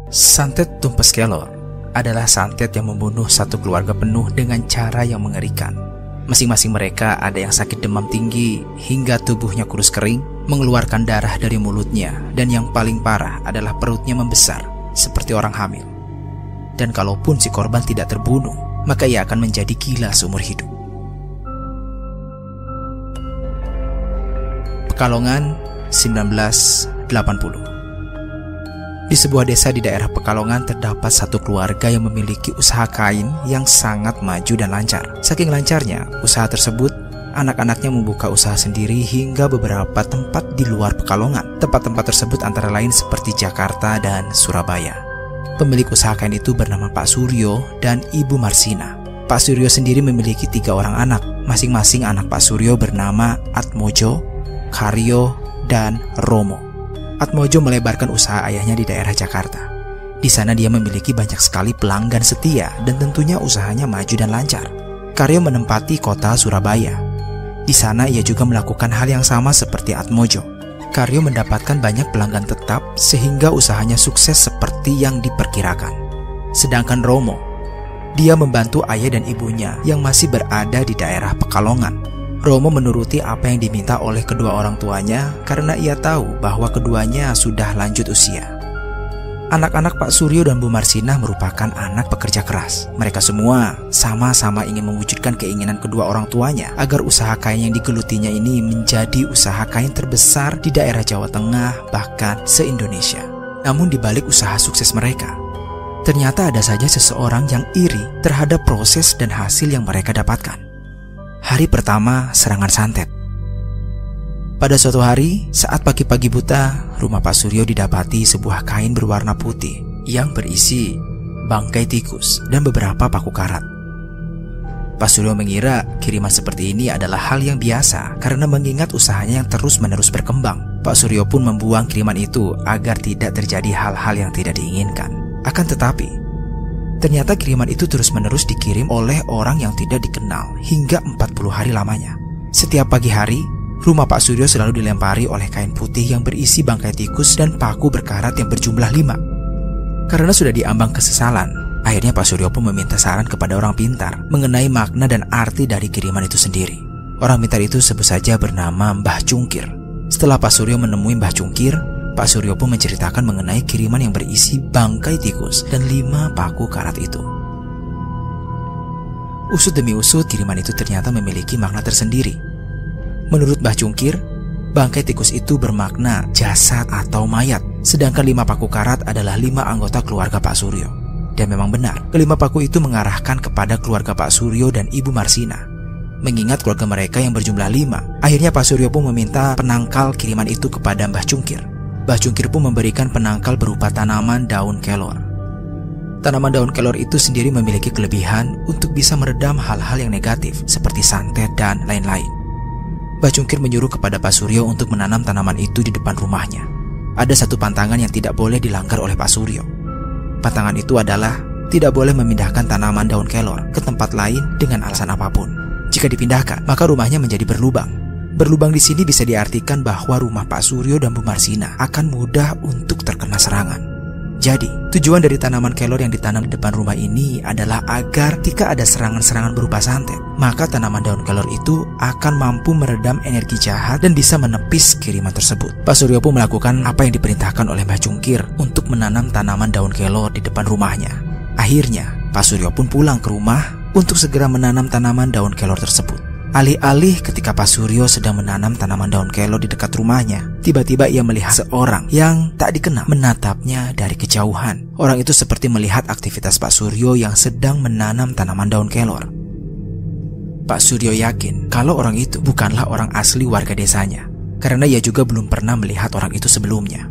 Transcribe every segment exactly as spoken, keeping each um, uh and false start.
Santet Tumpes Kelor adalah santet yang membunuh satu keluarga penuh dengan cara yang mengerikan. Masing-masing mereka ada yang sakit demam tinggi hingga tubuhnya kurus kering, mengeluarkan darah dari mulutnya, dan yang paling parah adalah perutnya membesar seperti orang hamil. Dan kalaupun si korban tidak terbunuh, maka ia akan menjadi gila seumur hidup. Pekalongan seribu sembilan ratus delapan puluh. Di sebuah desa di daerah Pekalongan terdapat satu keluarga yang memiliki usaha kain yang sangat maju dan lancar. Saking lancarnya usaha tersebut, anak-anaknya membuka usaha sendiri hingga beberapa tempat di luar Pekalongan. Tempat-tempat tersebut antara lain seperti Jakarta dan Surabaya. Pemilik usaha kain itu bernama Pak Suryo dan Ibu Marsina. Pak Suryo sendiri memiliki tiga orang anak. Masing-masing anak Pak Suryo bernama Atmojo, Karyo, dan Romo. Atmojo melebarkan usaha ayahnya di daerah Jakarta. Di sana dia memiliki banyak sekali pelanggan setia dan tentunya usahanya maju dan lancar. Karyo menempati kota Surabaya. Di sana ia juga melakukan hal yang sama seperti Atmojo. Karyo mendapatkan banyak pelanggan tetap sehingga usahanya sukses seperti yang diperkirakan. Sedangkan Romo, dia membantu ayah dan ibunya yang masih berada di daerah Pekalongan. Romo menuruti apa yang diminta oleh kedua orang tuanya karena ia tahu bahwa keduanya sudah lanjut usia. Anak-anak Pak Suryo dan Bu Marsinah merupakan anak pekerja keras. Mereka semua sama-sama ingin mewujudkan keinginan kedua orang tuanya agar usaha kain yang digelutinya ini menjadi usaha kain terbesar di daerah Jawa Tengah, bahkan se-Indonesia. Namun di balik usaha sukses mereka, ternyata ada saja seseorang yang iri terhadap proses dan hasil yang mereka dapatkan. Hari pertama serangan santet. Pada suatu hari, saat pagi-pagi buta, rumah Pak Suryo didapati sebuah kain berwarna putih yang berisi bangkai tikus dan beberapa paku karat. Pak Suryo mengira kiriman seperti ini adalah hal yang biasa karena mengingat usahanya yang terus-menerus berkembang. Pak Suryo pun membuang kiriman itu agar tidak terjadi hal-hal yang tidak diinginkan. Akan tetapi, ternyata kiriman itu terus-menerus dikirim oleh orang yang tidak dikenal hingga empat puluh hari lamanya. Setiap pagi hari, rumah Pak Suryo selalu dilempari oleh kain putih yang berisi bangkai tikus dan paku berkarat yang berjumlah lima. Karena sudah diambang kesesalan, akhirnya Pak Suryo pun meminta saran kepada orang pintar mengenai makna dan arti dari kiriman itu sendiri. Orang pintar itu sebut saja bernama Mbah Cungkir. Setelah Pak Suryo menemui Mbah Cungkir, Pak Suryo pun menceritakan mengenai kiriman yang berisi bangkai tikus dan lima paku karat itu. Usut demi usut, kiriman itu ternyata memiliki makna tersendiri. Menurut Mbah Cungkir, bangkai tikus itu bermakna jasad atau mayat, sedangkan lima paku karat adalah lima anggota keluarga Pak Suryo. Dan memang benar, kelima paku itu mengarahkan kepada keluarga Pak Suryo dan Ibu Marsina. Mengingat keluarga mereka yang berjumlah lima, akhirnya Pak Suryo pun meminta penangkal kiriman itu kepada Mbah Cungkir. Mbah Cungkir pun memberikan penangkal berupa tanaman daun kelor. Tanaman daun kelor itu sendiri memiliki kelebihan untuk bisa meredam hal-hal yang negatif seperti santet dan lain-lain. Mbah Cungkir menyuruh kepada Pak Suryo untuk menanam tanaman itu di depan rumahnya. Ada satu pantangan yang tidak boleh dilanggar oleh Pak Suryo. Pantangan itu adalah tidak boleh memindahkan tanaman daun kelor ke tempat lain dengan alasan apapun. Jika dipindahkan, maka rumahnya menjadi berlubang. Berlubang di sini bisa diartikan bahwa rumah Pak Suryo dan Bu Marsina akan mudah untuk terkena serangan. Jadi, tujuan dari tanaman kelor yang ditanam di depan rumah ini adalah agar jika ada serangan-serangan berupa santet, maka tanaman daun kelor itu akan mampu meredam energi jahat dan bisa menepis kiriman tersebut. Pak Suryo pun melakukan apa yang diperintahkan oleh Mbah Cungkir untuk menanam tanaman daun kelor di depan rumahnya. Akhirnya, Pak Suryo pun pulang ke rumah untuk segera menanam tanaman daun kelor tersebut. Alih-alih ketika Pak Suryo sedang menanam tanaman daun kelor di dekat rumahnya, tiba-tiba ia melihat seorang yang tak dikenal menatapnya dari kejauhan. Orang itu seperti melihat aktivitas Pak Suryo yang sedang menanam tanaman daun kelor. Pak Suryo yakin kalau orang itu bukanlah orang asli warga desanya, karena ia juga belum pernah melihat orang itu sebelumnya.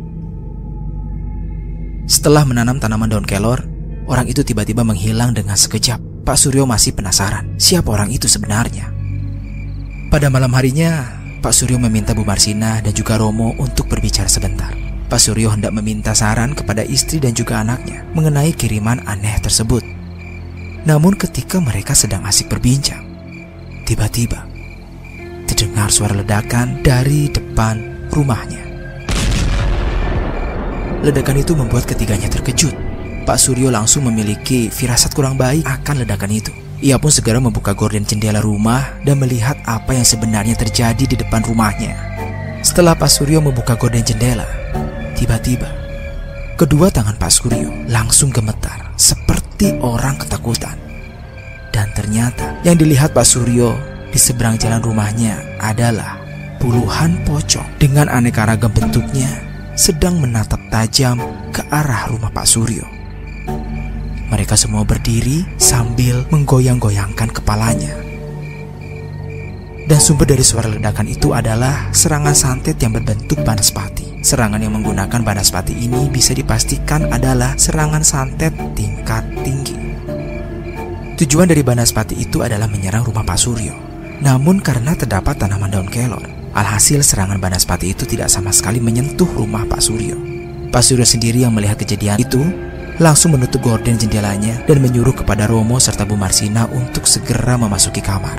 Setelah menanam tanaman daun kelor, orang itu tiba-tiba menghilang dengan sekejap. Pak Suryo masih penasaran, siapa orang itu sebenarnya? Pada malam harinya, Pak Suryo meminta Bu Marsina dan juga Romo untuk berbicara sebentar. Pak Suryo hendak meminta saran kepada istri dan juga anaknya mengenai kiriman aneh tersebut. Namun ketika mereka sedang asik berbincang, tiba-tiba terdengar suara ledakan dari depan rumahnya. Ledakan itu membuat ketiganya terkejut. Pak Suryo langsung memiliki firasat kurang baik akan ledakan itu. Ia pun segera membuka gorden jendela rumah dan melihat apa yang sebenarnya terjadi di depan rumahnya. Setelah Pak Suryo membuka gorden jendela, tiba-tiba kedua tangan Pak Suryo langsung gemetar seperti orang ketakutan. Dan ternyata yang dilihat Pak Suryo di seberang jalan rumahnya adalah puluhan pocong dengan aneka ragam bentuknya sedang menatap tajam ke arah rumah Pak Suryo. Mereka semua berdiri sambil menggoyang-goyangkan kepalanya. Dan sumber dari suara ledakan itu adalah serangan santet yang berbentuk banaspati. Serangan yang menggunakan banaspati ini bisa dipastikan adalah serangan santet tingkat tinggi. Tujuan dari banaspati itu adalah menyerang rumah Pak Suryo. Namun karena terdapat tanaman daun kelor, alhasil serangan banaspati itu tidak sama sekali menyentuh rumah Pak Suryo. Pak Suryo sendiri yang melihat kejadian itu langsung menutup gorden jendelanya dan menyuruh kepada Romo serta Bu Marsina untuk segera memasuki kamar.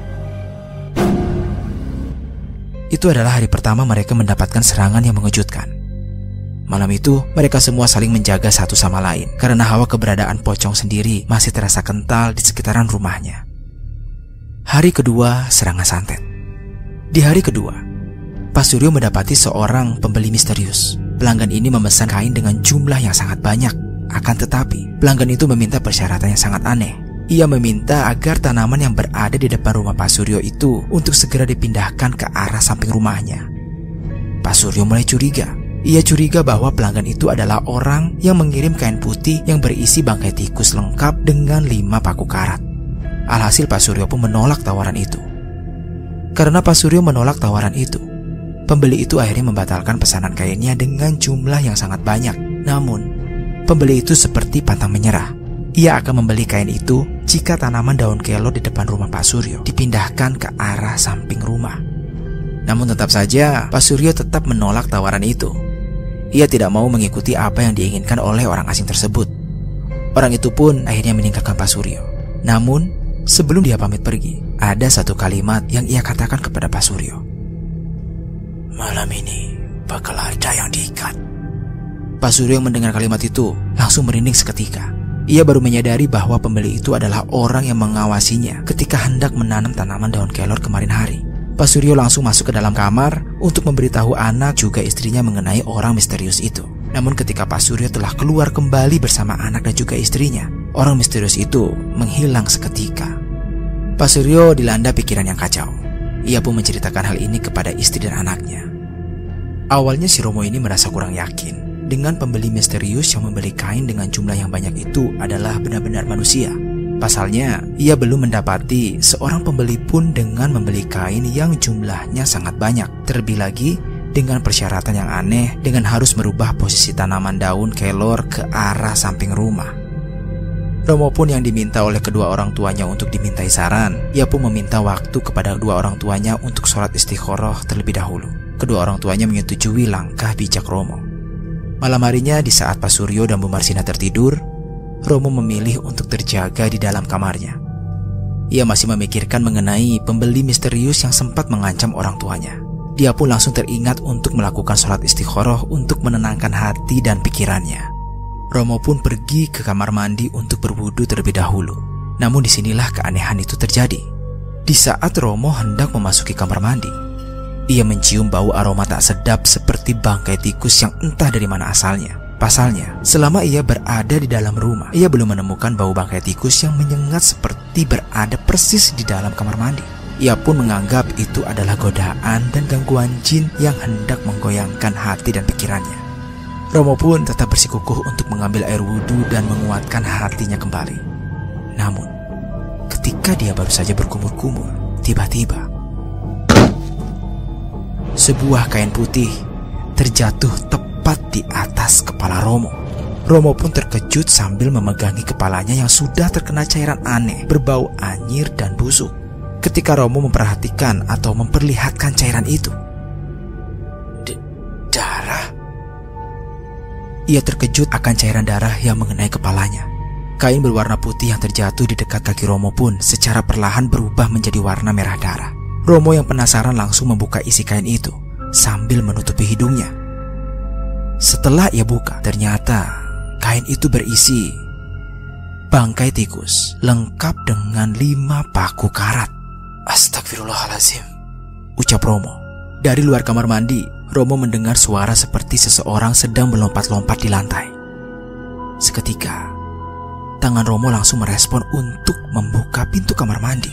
Itu adalah hari pertama mereka mendapatkan serangan yang mengejutkan. Malam itu, mereka semua saling menjaga satu sama lain karena hawa keberadaan pocong sendiri masih terasa kental di sekitaran rumahnya. Hari kedua, serangan santet. Di hari kedua, Pak Suryo mendapati seorang pembeli misterius. Pelanggan ini memesan kain dengan jumlah yang sangat banyak. Akan tetapi, pelanggan itu meminta persyaratan yang sangat aneh. Ia meminta agar tanaman yang berada di depan rumah Pak Suryo itu untuk segera dipindahkan ke arah samping rumahnya. Pak Suryo mulai curiga. Ia curiga bahwa pelanggan itu adalah orang yang mengirim kain putih yang berisi bangkai tikus lengkap dengan lima paku karat. Alhasil Pak Suryo pun menolak tawaran itu. Karena Pak Suryo menolak tawaran itu, pembeli itu akhirnya membatalkan pesanan kainnya dengan jumlah yang sangat banyak. Namun, pembeli itu seperti pantang menyerah. Ia akan membeli kain itu jika tanaman daun kelor di depan rumah Pak Suryo dipindahkan ke arah samping rumah. Namun tetap saja Pak Suryo tetap menolak tawaran itu. Ia tidak mau mengikuti apa yang diinginkan oleh orang asing tersebut. Orang itu pun akhirnya meninggalkan Pak Suryo. Namun sebelum dia pamit pergi, ada satu kalimat yang ia katakan kepada Pak Suryo. "Malam ini bakal ada yang diikat." Pak Suryo yang mendengar kalimat itu langsung merinding seketika. Ia baru menyadari bahwa pembeli itu adalah orang yang mengawasinya ketika hendak menanam tanaman daun kelor kemarin hari. Pak Suryo langsung masuk ke dalam kamar untuk memberitahu anak juga istrinya mengenai orang misterius itu. Namun ketika Pak Suryo telah keluar kembali bersama anak dan juga istrinya, orang misterius itu menghilang seketika. Pak Suryo dilanda pikiran yang kacau. Ia pun menceritakan hal ini kepada istri dan anaknya. Awalnya si Romo ini merasa kurang yakin dengan pembeli misterius yang membeli kain dengan jumlah yang banyak itu adalah benar-benar manusia. Pasalnya, ia belum mendapati seorang pembeli pun dengan membeli kain yang jumlahnya sangat banyak. Terlebih lagi dengan persyaratan yang aneh dengan harus merubah posisi tanaman daun kelor ke arah samping rumah. Romo pun yang diminta oleh kedua orang tuanya untuk dimintai saran. Ia pun meminta waktu kepada kedua orang tuanya untuk sholat istikharah terlebih dahulu. Kedua orang tuanya menyetujui langkah bijak Romo. Malam harinya di saat Pak Suryo dan Bu Marsina tertidur, Romo memilih untuk terjaga di dalam kamarnya. Ia masih memikirkan mengenai pembeli misterius yang sempat mengancam orang tuanya. Dia pun langsung teringat untuk melakukan sholat istikharah untuk menenangkan hati dan pikirannya. Romo pun pergi ke kamar mandi untuk berwudu terlebih dahulu. Namun disinilah keanehan itu terjadi. Di saat Romo hendak memasuki kamar mandi, ia mencium bau aroma tak sedap seperti bangkai tikus yang entah dari mana asalnya. Pasalnya, selama ia berada di dalam rumah, ia belum menemukan bau bangkai tikus yang menyengat seperti berada persis di dalam kamar mandi. Ia pun menganggap itu adalah godaan dan gangguan jin yang hendak menggoyangkan hati dan pikirannya. Romo pun tetap bersikukuh untuk mengambil air wudhu dan menguatkan hatinya kembali. Namun, ketika dia baru saja berkumur-kumur, tiba-tiba sebuah kain putih terjatuh tepat di atas kepala Romo. Romo pun terkejut sambil memegangi kepalanya yang sudah terkena cairan aneh berbau anyir dan busuk. Ketika Romo memperhatikan atau memperlihatkan cairan itu, D- darah. Ia terkejut akan cairan darah yang mengenai kepalanya. Kain berwarna putih yang terjatuh di dekat kaki Romo pun secara perlahan berubah menjadi warna merah darah. Romo yang penasaran langsung membuka isi kain itu sambil menutupi hidungnya. Setelah ia buka, ternyata Kain itu berisi bangkai tikus lengkap dengan lima paku karat. Astagfirullahaladzim, ucap Romo. Dari luar kamar mandi, Romo mendengar suara seperti seseorang sedang melompat-lompat di lantai. Seketika, tangan Romo langsung merespon untuk membuka pintu kamar mandi.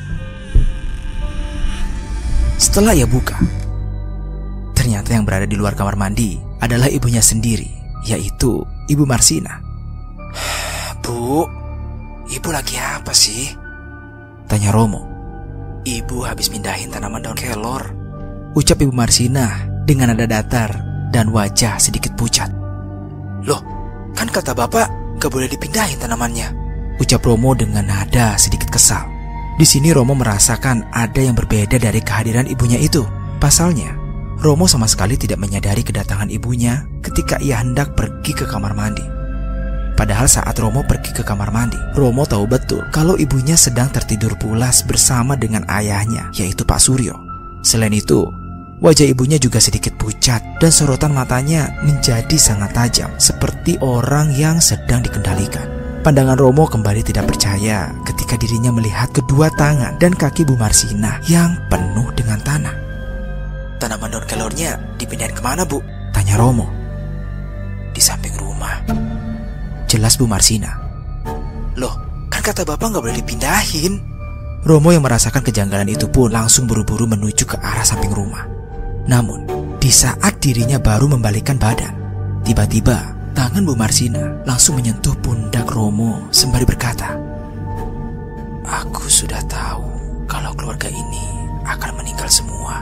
Setelah ia buka, ternyata yang berada di luar kamar mandi adalah ibunya sendiri, yaitu Ibu Marsina. Bu, ibu lagi apa sih? Tanya Romo. Ibu habis mindahin tanaman daun kelor, ucap Ibu Marsina dengan nada datar dan wajah sedikit pucat. Loh, kan kata bapak gak boleh dipindahin tanamannya, ucap Romo dengan nada sedikit kesal. Di sini Romo merasakan ada yang berbeda dari kehadiran ibunya itu. Pasalnya, Romo sama sekali tidak menyadari kedatangan ibunya ketika ia hendak pergi ke kamar mandi. Padahal saat Romo pergi ke kamar mandi, Romo tahu betul kalau ibunya sedang tertidur pulas bersama dengan ayahnya, yaitu Pak Suryo. Selain itu, wajah ibunya juga sedikit pucat dan sorotan matanya menjadi sangat tajam, seperti orang yang sedang dikendalikan. Pandangan Romo kembali tidak percaya ketika dirinya melihat kedua tangan dan kaki Bu Marsina yang penuh dengan tanah. Tanaman daun kelornya dipindahin kemana, Bu? Tanya Romo. Di samping rumah, jelas Bu Marsina. Loh, kan kata bapak gak boleh dipindahin. Romo yang merasakan kejanggalan itu pun langsung buru-buru menuju ke arah samping rumah. Namun, di saat dirinya baru membalikkan badan, tiba-tiba tangan Bu Marsina langsung menyentuh pundak Romo sembari berkata, Aku sudah tahu kalau keluarga ini akan meninggal semua,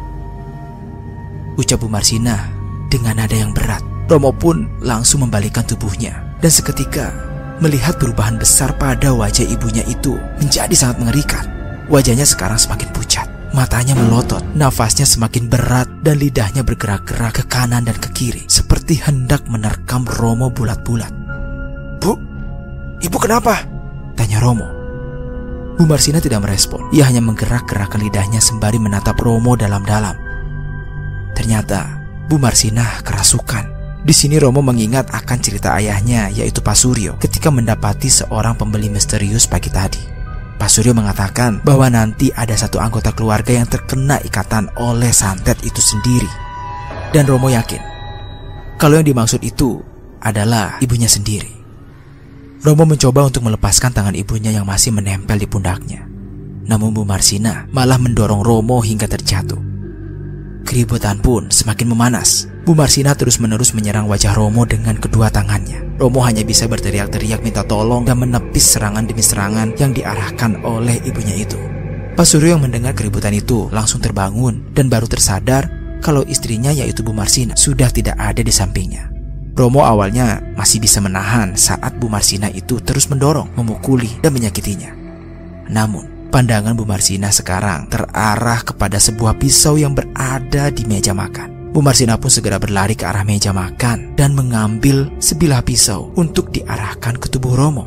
ucap Bu Marsina dengan nada yang berat. Romo pun langsung membalikkan tubuhnya dan seketika melihat perubahan besar pada wajah ibunya itu menjadi sangat mengerikan. Wajahnya sekarang semakin pucat, matanya melotot, nafasnya semakin berat dan lidahnya bergerak-gerak ke kanan dan ke kiri seperti hendak menerkam Romo bulat-bulat. Bu, ibu kenapa? Tanya Romo. Bu Marsina tidak merespon. Ia hanya menggerak-gerakkan lidahnya sembari menatap Romo dalam-dalam. Ternyata Bu Marsina kerasukan. Di sini Romo mengingat akan cerita ayahnya, yaitu Pak Suryo, ketika mendapati seorang pembeli misterius pagi tadi. Pak Suryo mengatakan bahwa nanti ada satu anggota keluarga yang terkena ikatan oleh santet itu sendiri. Dan Romo yakin kalau yang dimaksud itu adalah ibunya sendiri. Romo mencoba untuk melepaskan tangan ibunya yang masih menempel di pundaknya. Namun Bu Marsina malah mendorong Romo hingga terjatuh. Keributan pun semakin memanas. Bu Marsina terus-menerus menyerang wajah Romo dengan kedua tangannya. Romo hanya bisa berteriak-teriak minta tolong dan menepis serangan demi serangan yang diarahkan oleh ibunya itu. Pak Suryo yang mendengar keributan itu langsung terbangun dan baru tersadar kalau istrinya, yaitu Bu Marsina, sudah tidak ada di sampingnya. Romo awalnya masih bisa menahan saat Bu Marsina itu terus mendorong, memukuli, dan menyakitinya. Namun, pandangan Bu Marsina sekarang terarah kepada sebuah pisau yang berada di meja makan. Bu Marsina pun segera berlari ke arah meja makan dan mengambil sebilah pisau untuk diarahkan ke tubuh Romo.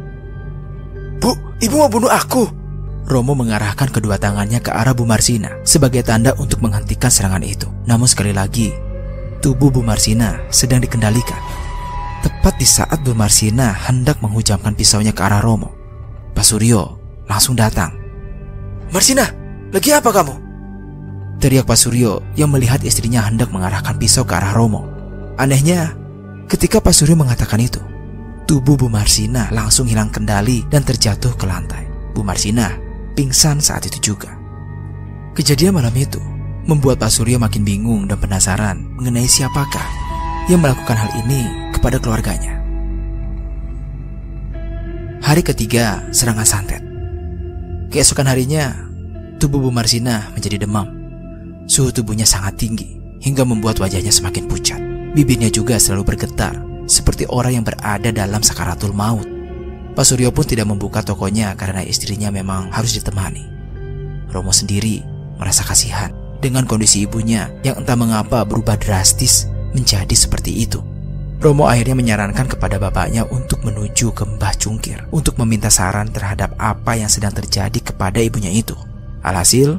Bu, ibu mau bunuh aku? Romo mengarahkan kedua tangannya ke arah Bu Marsina sebagai tanda untuk menghentikan serangan itu. Namun sekali lagi, tubuh Bu Marsina sedang dikendalikan. Tepat di saat Bu Marsina hendak menghujamkan pisaunya ke arah Romo, Pak Suryo langsung datang. Marsina, lagi apa kamu? Teriak Pak Suryo yang melihat istrinya hendak mengarahkan pisau ke arah Romo. Anehnya, ketika Pak Suryo mengatakan itu, tubuh Bu Marsina langsung hilang kendali dan terjatuh ke lantai. Bu Marsina pingsan saat itu juga. Kejadian malam itu membuat Pak Suryo makin bingung dan penasaran mengenai siapakah yang melakukan hal ini kepada keluarganya. Hari ketiga serangan santet. Keesokan harinya, tubuh Bu Marsina menjadi demam. Suhu tubuhnya sangat tinggi hingga membuat wajahnya semakin pucat. Bibirnya juga selalu bergetar seperti orang yang berada dalam sakaratul maut. Pak Suryo pun tidak membuka tokonya karena istrinya memang harus ditemani. Romo sendiri merasa kasihan dengan kondisi ibunya yang entah mengapa berubah drastis menjadi seperti itu. Romo akhirnya menyarankan kepada bapaknya untuk menuju ke Mbah Cungkir untuk meminta saran terhadap apa yang sedang terjadi kepada ibunya itu. Alhasil,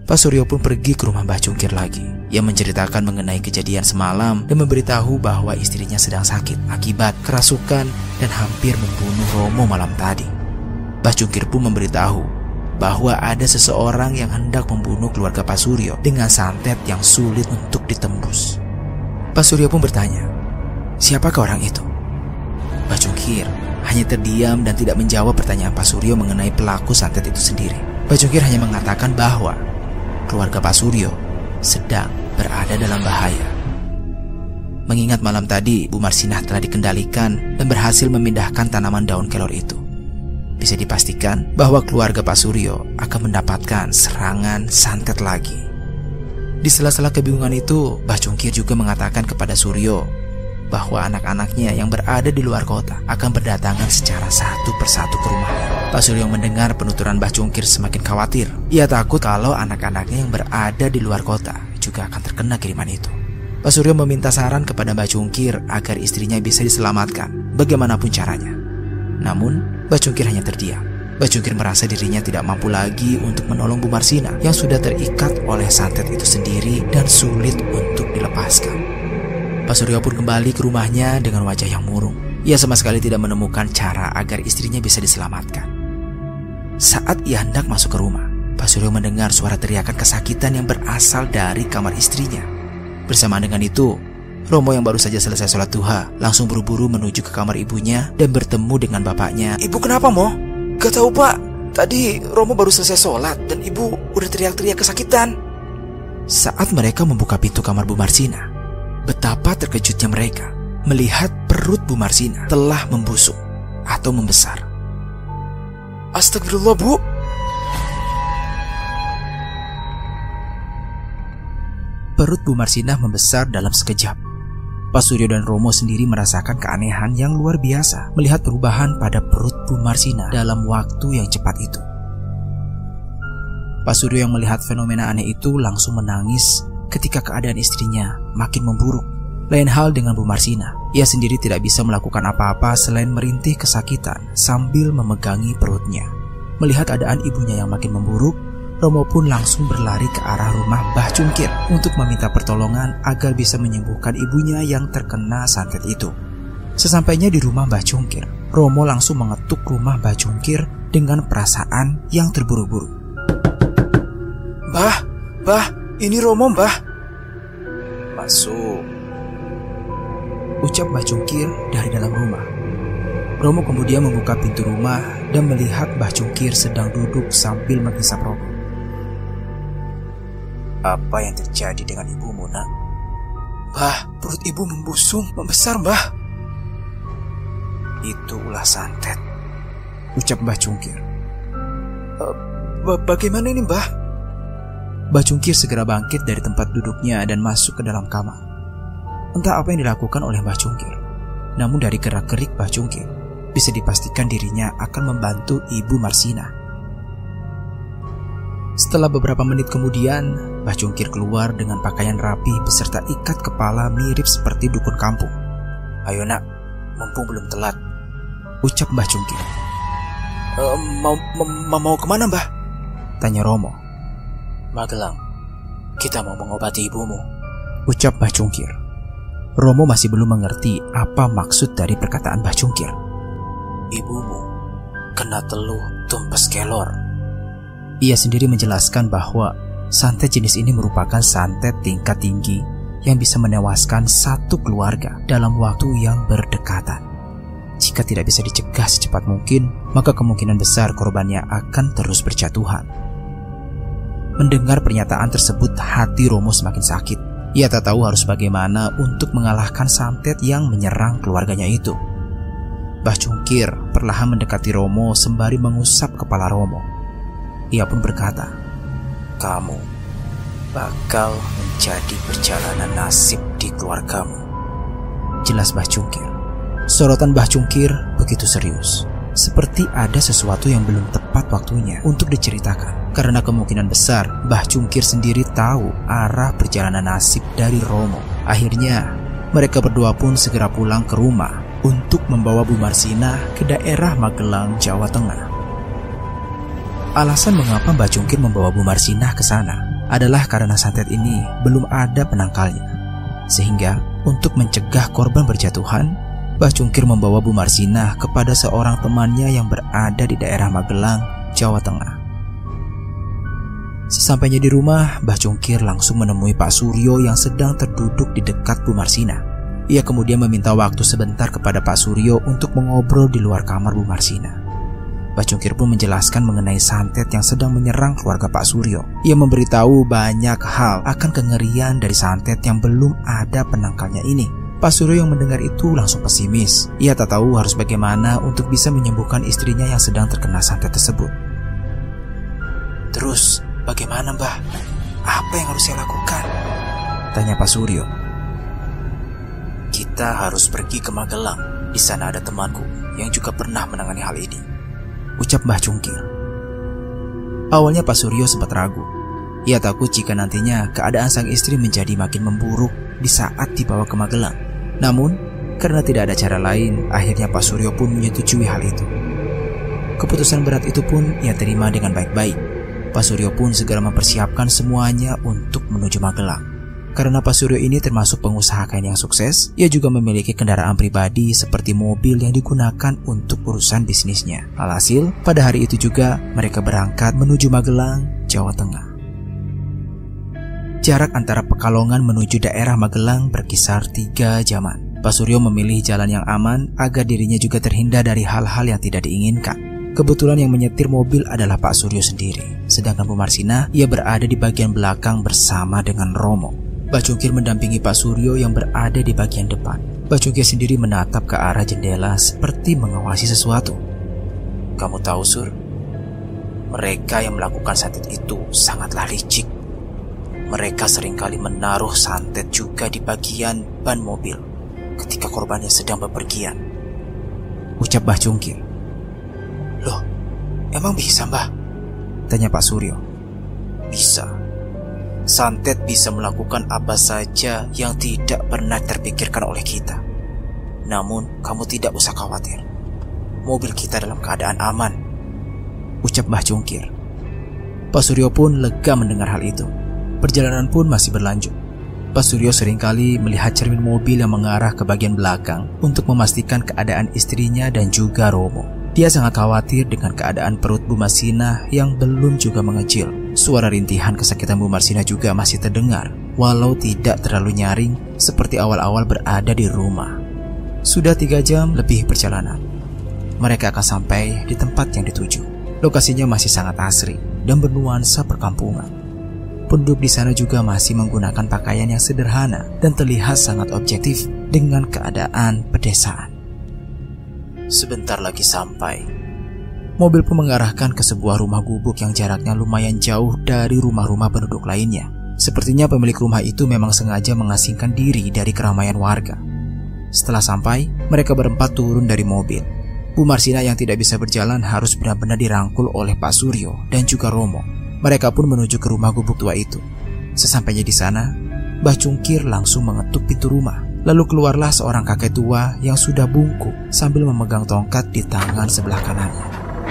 Pak Suryo pun pergi ke rumah Mbah Cungkir lagi. Ia menceritakan mengenai kejadian semalam dan memberitahu bahwa istrinya sedang sakit akibat kerasukan dan hampir membunuh Romo malam tadi. Mbah Cungkir pun memberitahu bahwa ada seseorang yang hendak membunuh keluarga Pak Suryo dengan santet yang sulit untuk ditembus. Pak Suryo pun bertanya, siapakah orang itu? Mbah Cungkir hanya terdiam dan tidak menjawab pertanyaan Pak Suryo mengenai pelaku santet itu sendiri. Mbah Cungkir hanya mengatakan bahwa keluarga Pak Suryo sedang berada dalam bahaya. Mengingat malam tadi Bu Marsinah telah dikendalikan dan berhasil memindahkan tanaman daun kelor itu, bisa dipastikan bahwa keluarga Pak Suryo akan mendapatkan serangan santet lagi. Di sela-sela kebingungan itu, Mbah Cungkir juga mengatakan kepada Suryo bahwa anak-anaknya yang berada di luar kota akan berdatangan secara satu persatu ke rumahnya. Pak Suryo mendengar penuturan Mbah Cungkir semakin khawatir. Ia takut kalau anak-anaknya yang berada di luar kota juga akan terkena kiriman itu. Pak Suryo meminta saran kepada Mbah Cungkir agar istrinya bisa diselamatkan bagaimanapun caranya. Namun Mbah Cungkir hanya terdiam. Mbah Cungkir merasa dirinya tidak mampu lagi untuk menolong Bu Marsinah yang sudah terikat oleh santet itu sendiri dan sulit untuk dilepaskan. Pak Suryo pun kembali ke rumahnya dengan wajah yang murung. Ia sama sekali tidak menemukan cara agar istrinya bisa diselamatkan. Saat ia hendak masuk ke rumah, Pak Suryo mendengar suara teriakan kesakitan yang berasal dari kamar istrinya. Bersamaan dengan itu, Romo yang baru saja selesai sholat duha langsung buru-buru menuju ke kamar ibunya dan bertemu dengan bapaknya. Ibu kenapa, Mo? Gak tahu, Pak. Tadi Romo baru selesai sholat dan ibu udah teriak-teriak kesakitan. Saat mereka membuka pintu kamar Bu Marsinah, betapa terkejutnya mereka melihat perut Bu Marsinah telah membusuk atau membesar. Astagfirullah, Bu. Perut Bu Marsinah membesar dalam sekejap. Pak Suryo dan Romo sendiri merasakan keanehan yang luar biasa melihat perubahan pada perut Bu Marsinah dalam waktu yang cepat itu. Pak Suryo yang melihat fenomena aneh itu langsung menangis ketika keadaan istrinya makin memburuk. Lain hal dengan Bu Marsinah. Ia sendiri tidak bisa melakukan apa-apa selain merintih kesakitan sambil memegangi perutnya. Melihat keadaan ibunya yang makin memburuk, Romo pun langsung berlari ke arah rumah Mbah Cungkir untuk meminta pertolongan agar bisa menyembuhkan ibunya yang terkena santet itu. Sesampainya di rumah Mbah Cungkir, Romo langsung mengetuk rumah Mbah Cungkir dengan perasaan yang terburu-buru. Mbah, Mbah, ini Romo, Mbah. Masuk, ucap Mbah Cungkir dari dalam rumah. Romo kemudian membuka pintu rumah dan melihat Mbah Cungkir sedang duduk sambil menghisap rokok. Apa yang terjadi dengan ibumu, nak? Mbah, perut ibu membusung, membesar, Mbah. Itu ulah santet, ucap Mbah Cungkir. Uh, bagaimana ini, Mbah? Mbah Cungkir segera bangkit dari tempat duduknya dan masuk ke dalam kamar. Entah apa yang dilakukan oleh Mbah Cungkir, namun dari gerak-gerik Mbah Cungkir bisa dipastikan dirinya akan membantu Ibu Marsinah. Setelah beberapa menit kemudian, Mbah Cungkir keluar dengan pakaian rapi beserta ikat kepala mirip seperti dukun kampung. Ayo, nak, mumpung belum telat, ucap Mbah Cungkir. Uh, mau, mau mau kemana, Mbah? Tanya Romo. Magelang, kita mau mengobati ibumu, ucap Mbah Cungkir. Romo masih belum mengerti apa maksud dari perkataan Mbah Cungkir. Ibumu kena teluh tumpes kelor. Ia sendiri menjelaskan bahwa santet jenis ini merupakan santet tingkat tinggi yang bisa menewaskan satu keluarga dalam waktu yang berdekatan. Jika tidak bisa dicegah secepat mungkin, maka kemungkinan besar korbannya akan terus berjatuhan. Mendengar pernyataan tersebut, hati Romo semakin sakit. Ia tak tahu harus bagaimana untuk mengalahkan santet yang menyerang keluarganya itu. Mbah Cungkir perlahan mendekati Romo sembari mengusap kepala Romo. Ia pun berkata, kamu bakal menjadi perjalanan nasib di keluargamu, jelas Mbah Cungkir. Sorotan Mbah Cungkir begitu serius, seperti ada sesuatu yang belum tepat waktunya untuk diceritakan. Karena kemungkinan besar Mbah Cungkir sendiri tahu arah perjalanan nasib dari Romo. Akhirnya mereka berdua pun segera pulang ke rumah untuk membawa Bu Marsinah ke daerah Magelang, Jawa Tengah. Alasan mengapa Mbah Cungkir membawa Bu Marsinah ke sana adalah karena santet ini belum ada penangkalnya. Sehingga untuk mencegah korban berjatuhan, Mbah Cungkir membawa Bu Marsinah kepada seorang temannya yang berada di daerah Magelang, Jawa Tengah. Sesampainya di rumah, Mbah Cungkir langsung menemui Pak Suryo yang sedang terduduk di dekat Bu Marsinah. Ia kemudian meminta waktu sebentar kepada Pak Suryo untuk mengobrol di luar kamar Bu Marsinah. Mbah Cungkir pun menjelaskan mengenai santet yang sedang menyerang keluarga Pak Suryo. Ia memberitahu banyak hal akan kengerian dari santet yang belum ada penangkalnya ini. Pak Suryo yang mendengar itu langsung pesimis. Ia tak tahu harus bagaimana untuk bisa menyembuhkan istrinya yang sedang terkena santet tersebut. Terus bagaimana, Mbah? Apa yang harus saya lakukan? Tanya Pak Suryo. Kita harus pergi ke Magelang. Di sana ada temanku yang juga pernah menangani hal ini, ucap Mbah Cungkir. Awalnya Pak Suryo sempat ragu. Ia takut jika nantinya keadaan sang istri menjadi makin memburuk di saat dibawa ke Magelang. Namun, karena tidak ada cara lain, akhirnya Pak Suryo pun menyetujui hal itu. Keputusan berat itu pun ia terima dengan baik-baik. Pak Suryo pun segera mempersiapkan semuanya untuk menuju Magelang. Karena Pak Suryo ini termasuk pengusaha kain yang sukses, ia juga memiliki kendaraan pribadi seperti mobil yang digunakan untuk urusan bisnisnya. Alhasil, pada hari itu juga mereka berangkat menuju Magelang, Jawa Tengah. Jarak antara Pekalongan menuju daerah Magelang berkisar tiga jaman. Pak Suryo memilih jalan yang aman agar dirinya juga terhindar dari hal-hal yang tidak diinginkan. Kebetulan yang menyetir mobil adalah Pak Suryo sendiri. Sedangkan Bu Marsinah, ia berada di bagian belakang bersama dengan Romo. Mbah Cungkir mendampingi Pak Suryo yang berada di bagian depan. Mbah Cungkir sendiri menatap ke arah jendela seperti mengawasi sesuatu. Kamu tahu, Sur, mereka yang melakukan santet itu sangatlah licik. Mereka seringkali menaruh santet juga di bagian ban mobil ketika korbannya sedang bepergian, ucap Mbah Cungkir. Loh, emang bisa, Mbah? Tanya Pak Suryo. Bisa. Santet bisa melakukan apa saja yang tidak pernah terpikirkan oleh kita. Namun, kamu tidak usah khawatir. Mobil kita dalam keadaan aman, ucap Mbah Cungkir. Pak Suryo pun lega mendengar hal itu. Perjalanan pun masih berlanjut. Pak Suryo seringkali melihat cermin mobil yang mengarah ke bagian belakang untuk memastikan keadaan istrinya dan juga Romo. Dia sangat khawatir dengan keadaan perut Bu Marsinah yang belum juga mengecil. Suara rintihan kesakitan Bu Marsinah juga masih terdengar, walau tidak terlalu nyaring seperti awal-awal berada di rumah. Sudah tiga jam lebih perjalanan. Mereka akan sampai di tempat yang dituju. Lokasinya masih sangat asri dan bernuansa perkampungan. Penduduk di sana juga masih menggunakan pakaian yang sederhana dan terlihat sangat objektif dengan keadaan pedesaan. Sebentar lagi sampai. Mobil pun mengarahkan ke sebuah rumah gubuk yang jaraknya lumayan jauh dari rumah-rumah penduduk lainnya. Sepertinya pemilik rumah itu memang sengaja mengasingkan diri dari keramaian warga. Setelah sampai, mereka berempat turun dari mobil. Bu Marsinah yang tidak bisa berjalan harus benar-benar dirangkul oleh Pak Suryo dan juga Romo. Mereka pun menuju ke rumah gubuk tua itu. Sesampainya di sana, Mbah Cungkir langsung mengetuk pintu rumah. Lalu keluarlah seorang kakek tua yang sudah bungkuk sambil memegang tongkat di tangan sebelah kanannya.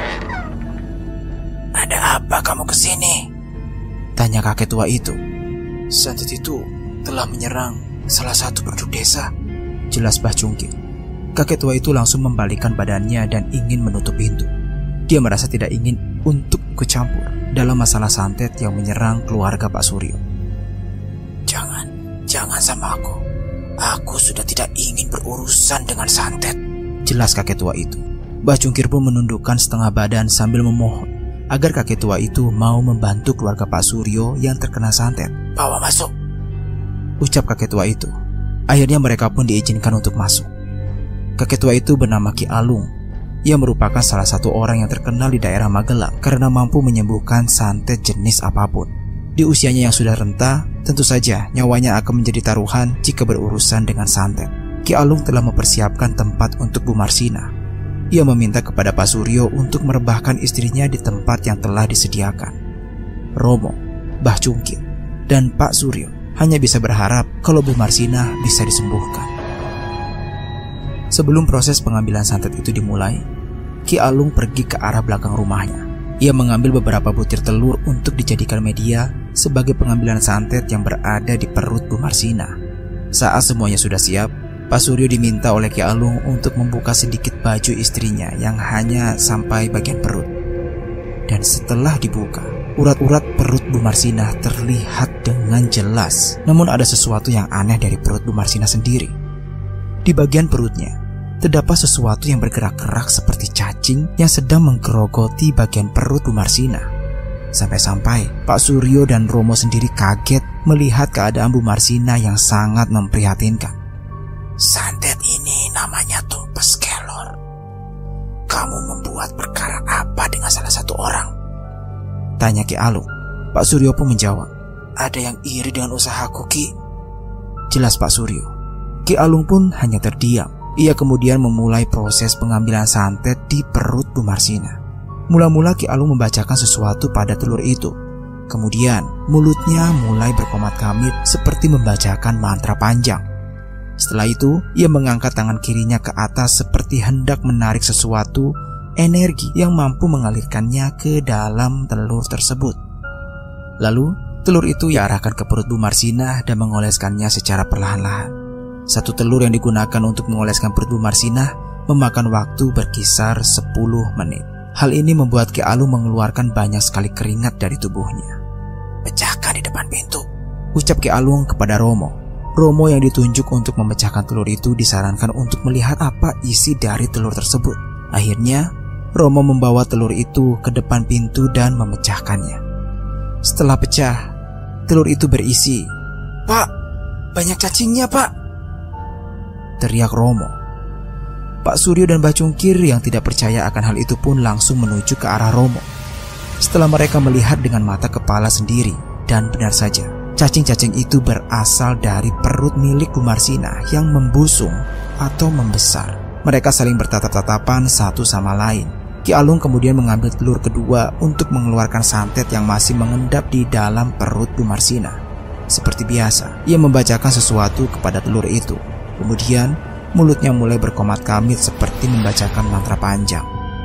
Ada apa kamu kesini? Tanya kakek tua itu. Santet itu telah menyerang salah satu penduduk desa, jelas Mbah Cungkir. Kakek tua itu langsung membalikkan badannya dan ingin menutup pintu. Dia merasa tidak ingin untuk ikut campur dalam masalah santet yang menyerang keluarga Pak Suryo. Jangan, jangan sama aku. Aku sudah tidak ingin berurusan dengan santet, jelas kakek tua itu. Mbah Cungkir pun menundukkan setengah badan sambil memohon agar kakek tua itu mau membantu keluarga Pak Suryo yang terkena santet. Bawa masuk, ucap kakek tua itu. Akhirnya mereka pun diizinkan untuk masuk. Kakek tua itu bernama Ki Alung. Ia merupakan salah satu orang yang terkenal di daerah Magelang karena mampu menyembuhkan santet jenis apapun. Di usianya yang sudah renta, tentu saja nyawanya akan menjadi taruhan jika berurusan dengan santet. Ki Alung telah mempersiapkan tempat untuk Bu Marsinah. Ia meminta kepada Pak Suryo untuk merebahkan istrinya di tempat yang telah disediakan. Romo, Mbah Cungkir, dan Pak Suryo hanya bisa berharap kalau Bu Marsinah bisa disembuhkan. Sebelum proses pengambilan santet itu dimulai, Ki Alung pergi ke arah belakang rumahnya. Ia mengambil beberapa butir telur untuk dijadikan media sebagai pengambilan santet yang berada di perut Bu Marsina. Saat semuanya sudah siap, Pak Suryo diminta oleh Ki Alung untuk membuka sedikit baju istrinya yang hanya sampai bagian perut. Dan setelah dibuka, urat-urat perut Bu Marsina terlihat dengan jelas. Namun ada sesuatu yang aneh dari perut Bu Marsina sendiri. Di bagian perutnya, terdapat sesuatu yang bergerak-gerak seperti cacing yang sedang menggerogoti bagian perut Bu Marsina. Sampai-sampai Pak Suryo dan Romo sendiri kaget melihat keadaan Bu Marsina yang sangat memprihatinkan. Santet ini namanya tumpes kelor. Kamu membuat perkara apa dengan salah satu orang? Tanya Ki Alung. Pak Suryo pun menjawab, ada yang iri dengan usahaku, Ki. Jelas Pak Suryo. Ki Alung pun hanya terdiam. Ia kemudian memulai proses pengambilan santet di perut Bu Marsina. Mula-mula Ki Alung membacakan sesuatu pada telur itu. Kemudian mulutnya mulai berkomat-kamit seperti membacakan mantra panjang. Setelah itu ia mengangkat tangan kirinya ke atas seperti hendak menarik sesuatu energi yang mampu mengalirkannya ke dalam telur tersebut. Lalu telur itu ia arahkan ke perut Bu Marsina dan mengoleskannya secara perlahan-lahan. Satu telur yang digunakan untuk mengoleskan perut Bu Marsina memakan waktu berkisar sepuluh menit. Hal ini membuat Ki Alung mengeluarkan banyak sekali keringat dari tubuhnya. Pecahkan di depan pintu, ucap Ki Alung kepada Romo. Romo yang ditunjuk untuk memecahkan telur itu disarankan untuk melihat apa isi dari telur tersebut. Akhirnya Romo membawa telur itu ke depan pintu dan memecahkannya. Setelah pecah, telur itu berisi, "Pak, banyak cacingnya, Pak!" teriak Romo. Pak Suryo dan Mbah Cungkir yang tidak percaya akan hal itu pun langsung menuju ke arah Romo. Setelah mereka melihat dengan mata kepala sendiri, dan benar saja, cacing-cacing itu berasal dari perut milik Bu Marsina yang membusung atau membesar. Mereka saling bertatap-tatapan satu sama lain. Ki Alung kemudian mengambil telur kedua untuk mengeluarkan santet yang masih mengendap di dalam perut Bu Marsina. Seperti biasa, ia membacakan sesuatu kepada telur itu. Kemudian mulutnya mulai berkomat-kamit seperti membacakan mantra panjang.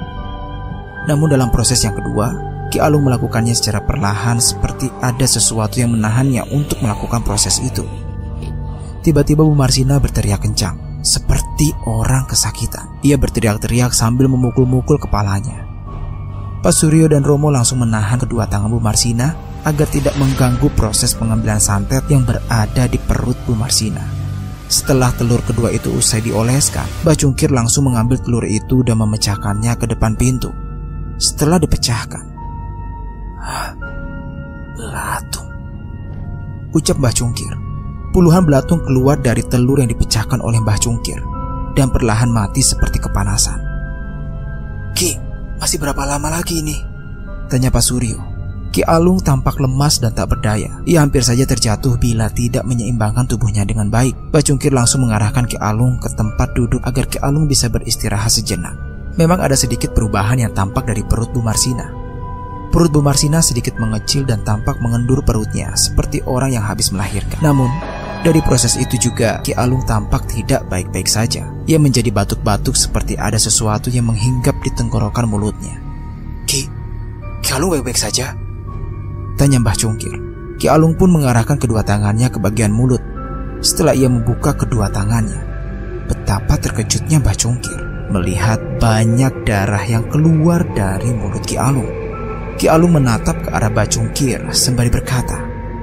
Namun dalam proses yang kedua, Ki Alung melakukannya secara perlahan seperti ada sesuatu yang menahannya untuk melakukan proses itu. Tiba-tiba Bu Marsina berteriak kencang, seperti orang kesakitan. Ia berteriak-teriak sambil memukul-mukul kepalanya. Pak Suryo dan Romo langsung menahan kedua tangan Bu Marsina agar tidak mengganggu proses pengambilan santet yang berada di perut Bu Marsina. Setelah telur kedua itu usai dioleskan, Mbah Cungkir langsung mengambil telur itu dan memecahkannya ke depan pintu. Setelah dipecahkan, "Hah, belatung," ucap Mbah Cungkir. Puluhan belatung keluar dari telur yang dipecahkan oleh Mbah Cungkir dan perlahan mati seperti kepanasan. "Ki, masih berapa lama lagi ini?" tanya Pak Suryo. Ki Alung tampak lemas dan tak berdaya. Ia hampir saja terjatuh bila tidak menyeimbangkan tubuhnya dengan baik. Mbah Cungkir langsung mengarahkan Ki Alung ke tempat duduk agar Ki Alung bisa beristirahat sejenak. Memang ada sedikit perubahan yang tampak dari perut Bu Marsina. Perut Bu Marsina sedikit mengecil dan tampak mengendur perutnya seperti orang yang habis melahirkan. Namun, dari proses itu juga Ki Alung tampak tidak baik-baik saja. Ia menjadi batuk-batuk seperti ada sesuatu yang menghinggap di tenggorokan mulutnya. Ki, Ki Alung baik-baik saja?" tanya Mbah Cungkir. Ki Alung pun mengarahkan kedua tangannya ke bagian mulut. Setelah ia membuka kedua tangannya, betapa terkejutnya Mbah Cungkir melihat banyak darah yang keluar dari mulut Ki Alung. Ki Alung menatap ke arah Mbah Cungkir sembari berkata,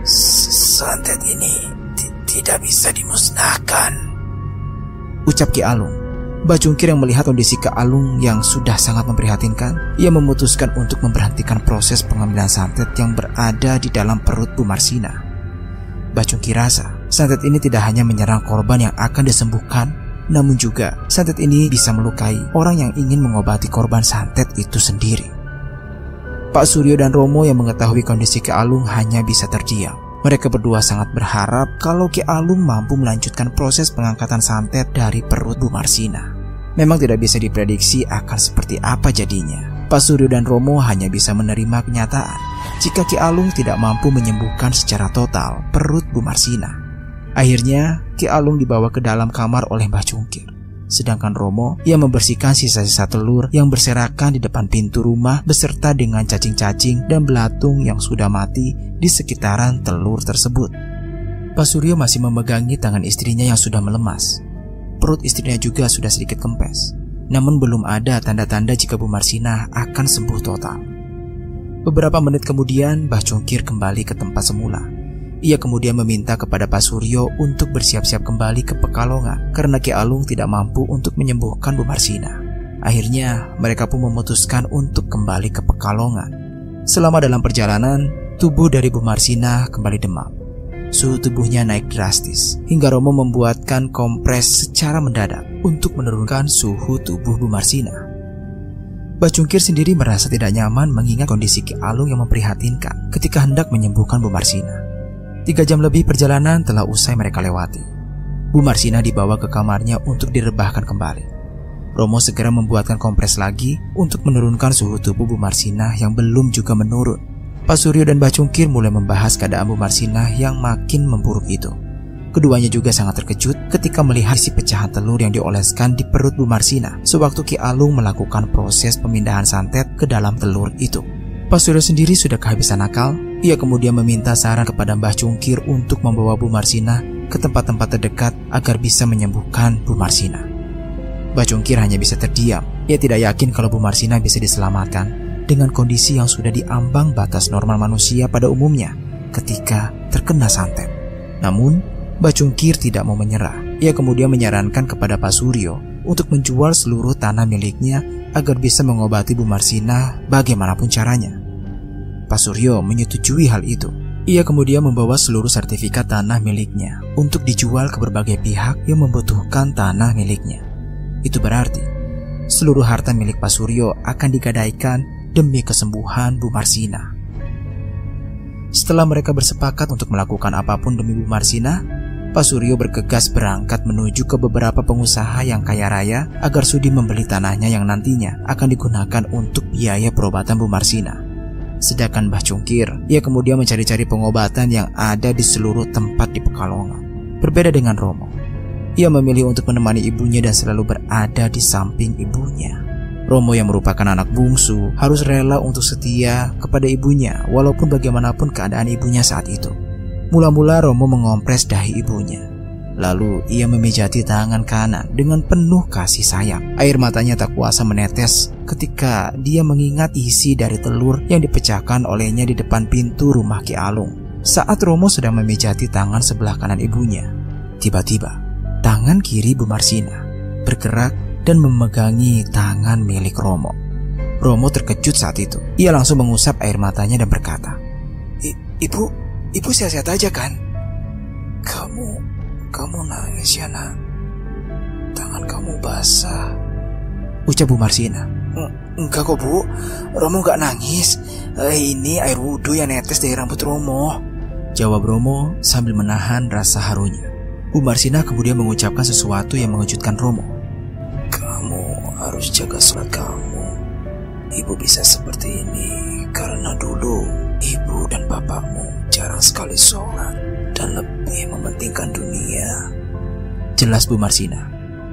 "Santet ini tidak bisa dimusnahkan," ucap Ki Alung. Mbah Cungkir yang melihat kondisi Ki Alung yang sudah sangat memprihatinkan, ia memutuskan untuk memberhentikan proses pengambilan santet yang berada di dalam perut Bu Marsina. Mbah Cungkir rasa santet ini tidak hanya menyerang korban yang akan disembuhkan, namun juga santet ini bisa melukai orang yang ingin mengobati korban santet itu sendiri. Pak Suryo dan Romo yang mengetahui kondisi Ki Alung hanya bisa terdiam. Mereka berdua sangat berharap kalau Ki Alung mampu melanjutkan proses pengangkatan santet dari perut Bu Marsina. Memang tidak bisa diprediksi akan seperti apa jadinya. Pak Suryo dan Romo hanya bisa menerima kenyataan jika Ki Alung tidak mampu menyembuhkan secara total perut Bu Marsina. Akhirnya Ki Alung dibawa ke dalam kamar oleh Mbah Cungkir. Sedangkan Romo, ia membersihkan sisa-sisa telur yang berserakan di depan pintu rumah beserta dengan cacing-cacing dan belatung yang sudah mati di sekitaran telur tersebut. Pak Suryo masih memegangi tangan istrinya yang sudah melemas. Perut istrinya juga sudah sedikit kempes. Namun belum ada tanda-tanda jika Bu Marsinah akan sembuh total. Beberapa menit kemudian, Mbah Cungkir kembali ke tempat semula. Ia kemudian meminta kepada Pak Suryo untuk bersiap-siap kembali ke Pekalongan karena Ki Alung tidak mampu untuk menyembuhkan Bu Marsinah. Akhirnya mereka pun memutuskan untuk kembali ke Pekalongan. Selama dalam perjalanan, tubuh dari Bu Marsinah kembali demam. Suhu tubuhnya naik drastis hingga Romo membuatkan kompres secara mendadak untuk menurunkan suhu tubuh Bu Marsinah. Mbah Cungkir sendiri merasa tidak nyaman mengingat kondisi Ki Alung yang memprihatinkan ketika hendak menyembuhkan Bu Marsinah. Tiga jam lebih perjalanan telah usai mereka lewati. Bu Marsinah dibawa ke kamarnya untuk direbahkan kembali. Romo segera membuatkan kompres lagi untuk menurunkan suhu tubuh Bu Marsinah yang belum juga menurun. Pak Suryo dan Mbah Cungkir mulai membahas keadaan Bu Marsinah yang makin memburuk itu. Keduanya juga sangat terkejut ketika melihat isi pecahan telur yang dioleskan di perut Bu Marsinah sewaktu Ki Alung melakukan proses pemindahan santet ke dalam telur itu. Pak Suryo sendiri sudah kehabisan akal. Ia kemudian meminta saran kepada Mbah Cungkir untuk membawa Bu Marsinah ke tempat-tempat terdekat agar bisa menyembuhkan Bu Marsinah. Mbah Cungkir hanya bisa terdiam. Ia tidak yakin kalau Bu Marsinah bisa diselamatkan dengan kondisi yang sudah diambang batas normal manusia pada umumnya ketika terkena santet. Namun, Mbah Cungkir tidak mau menyerah. Ia kemudian menyarankan kepada Pak Suryo untuk menjual seluruh tanah miliknya agar bisa mengobati Bu Marsinah bagaimanapun caranya. Pak Suryo menyetujui hal itu. Ia kemudian membawa seluruh sertifikat tanah miliknya untuk dijual ke berbagai pihak yang membutuhkan tanah miliknya. Itu berarti seluruh harta milik Pak Suryo akan digadaikan demi kesembuhan Bu Marsinah. Setelah mereka bersepakat untuk melakukan apapun demi Bu Marsinah, Pak Suryo bergegas berangkat menuju ke beberapa pengusaha yang kaya raya agar sudi membeli tanahnya yang nantinya akan digunakan untuk biaya perobatan Bu Marsinah. Sedangkan Mbah Cungkir, ia kemudian mencari-cari pengobatan yang ada di seluruh tempat di Pekalongan. Berbeda dengan Romo, ia memilih untuk menemani ibunya dan selalu berada di samping ibunya. Romo yang merupakan anak bungsu harus rela untuk setia kepada ibunya walaupun bagaimanapun keadaan ibunya saat itu. Mula-mula Romo mengompres dahi ibunya. Lalu ia memijati tangan kanan dengan penuh kasih sayang. Air matanya tak kuasa menetes ketika dia mengingat isi dari telur yang dipecahkan olehnya di depan pintu rumah Ki Alung. Saat Romo sedang memijati tangan sebelah kanan ibunya, tiba-tiba tangan kiri Bu Marsinah bergerak dan memegangi tangan milik Romo. Romo terkejut saat itu. Ia langsung mengusap air matanya dan berkata, Ibu, ibu sehat-sehat aja kan? Kamu Kamu nangis ya nak? Tangan kamu basah, ucap Bu Marsinah. Enggak kok Bu, Romo gak nangis. eh, Ini air wudhu yang netes dari rambut Romo, jawab Romo sambil menahan rasa harunya. Bu Marsinah kemudian mengucapkan sesuatu yang mengejutkan Romo. Kamu harus jaga sholat kamu. Ibu bisa seperti ini karena dulu ibu dan bapakmu jarang sekali sholat dan lebih mementingkan dunia, jelas Bu Marsinah.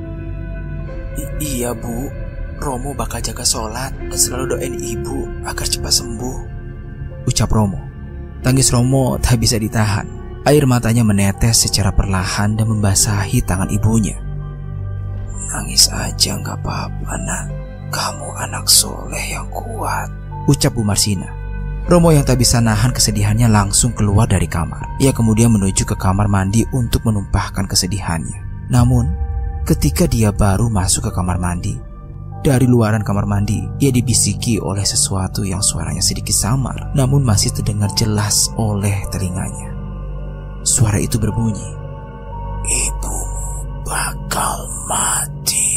Iya Bu, Romo bakal jaga sholat dan selalu doain ibu agar cepat sembuh, ucap Romo. Tangis Romo tak bisa ditahan. Air matanya menetes secara perlahan dan membasahi tangan ibunya. Nangis aja gak apa-apa nak, kamu anak soleh yang kuat, ucap Bu Marsinah. Romo yang tak bisa nahan kesedihannya langsung keluar dari kamar. Ia kemudian menuju ke kamar mandi untuk menumpahkan kesedihannya. Namun, ketika dia baru masuk ke kamar mandi, dari luaran kamar mandi, ia dibisiki oleh sesuatu yang suaranya sedikit samar, namun masih terdengar jelas oleh telinganya. Suara itu berbunyi, "Ibumu bakal mati."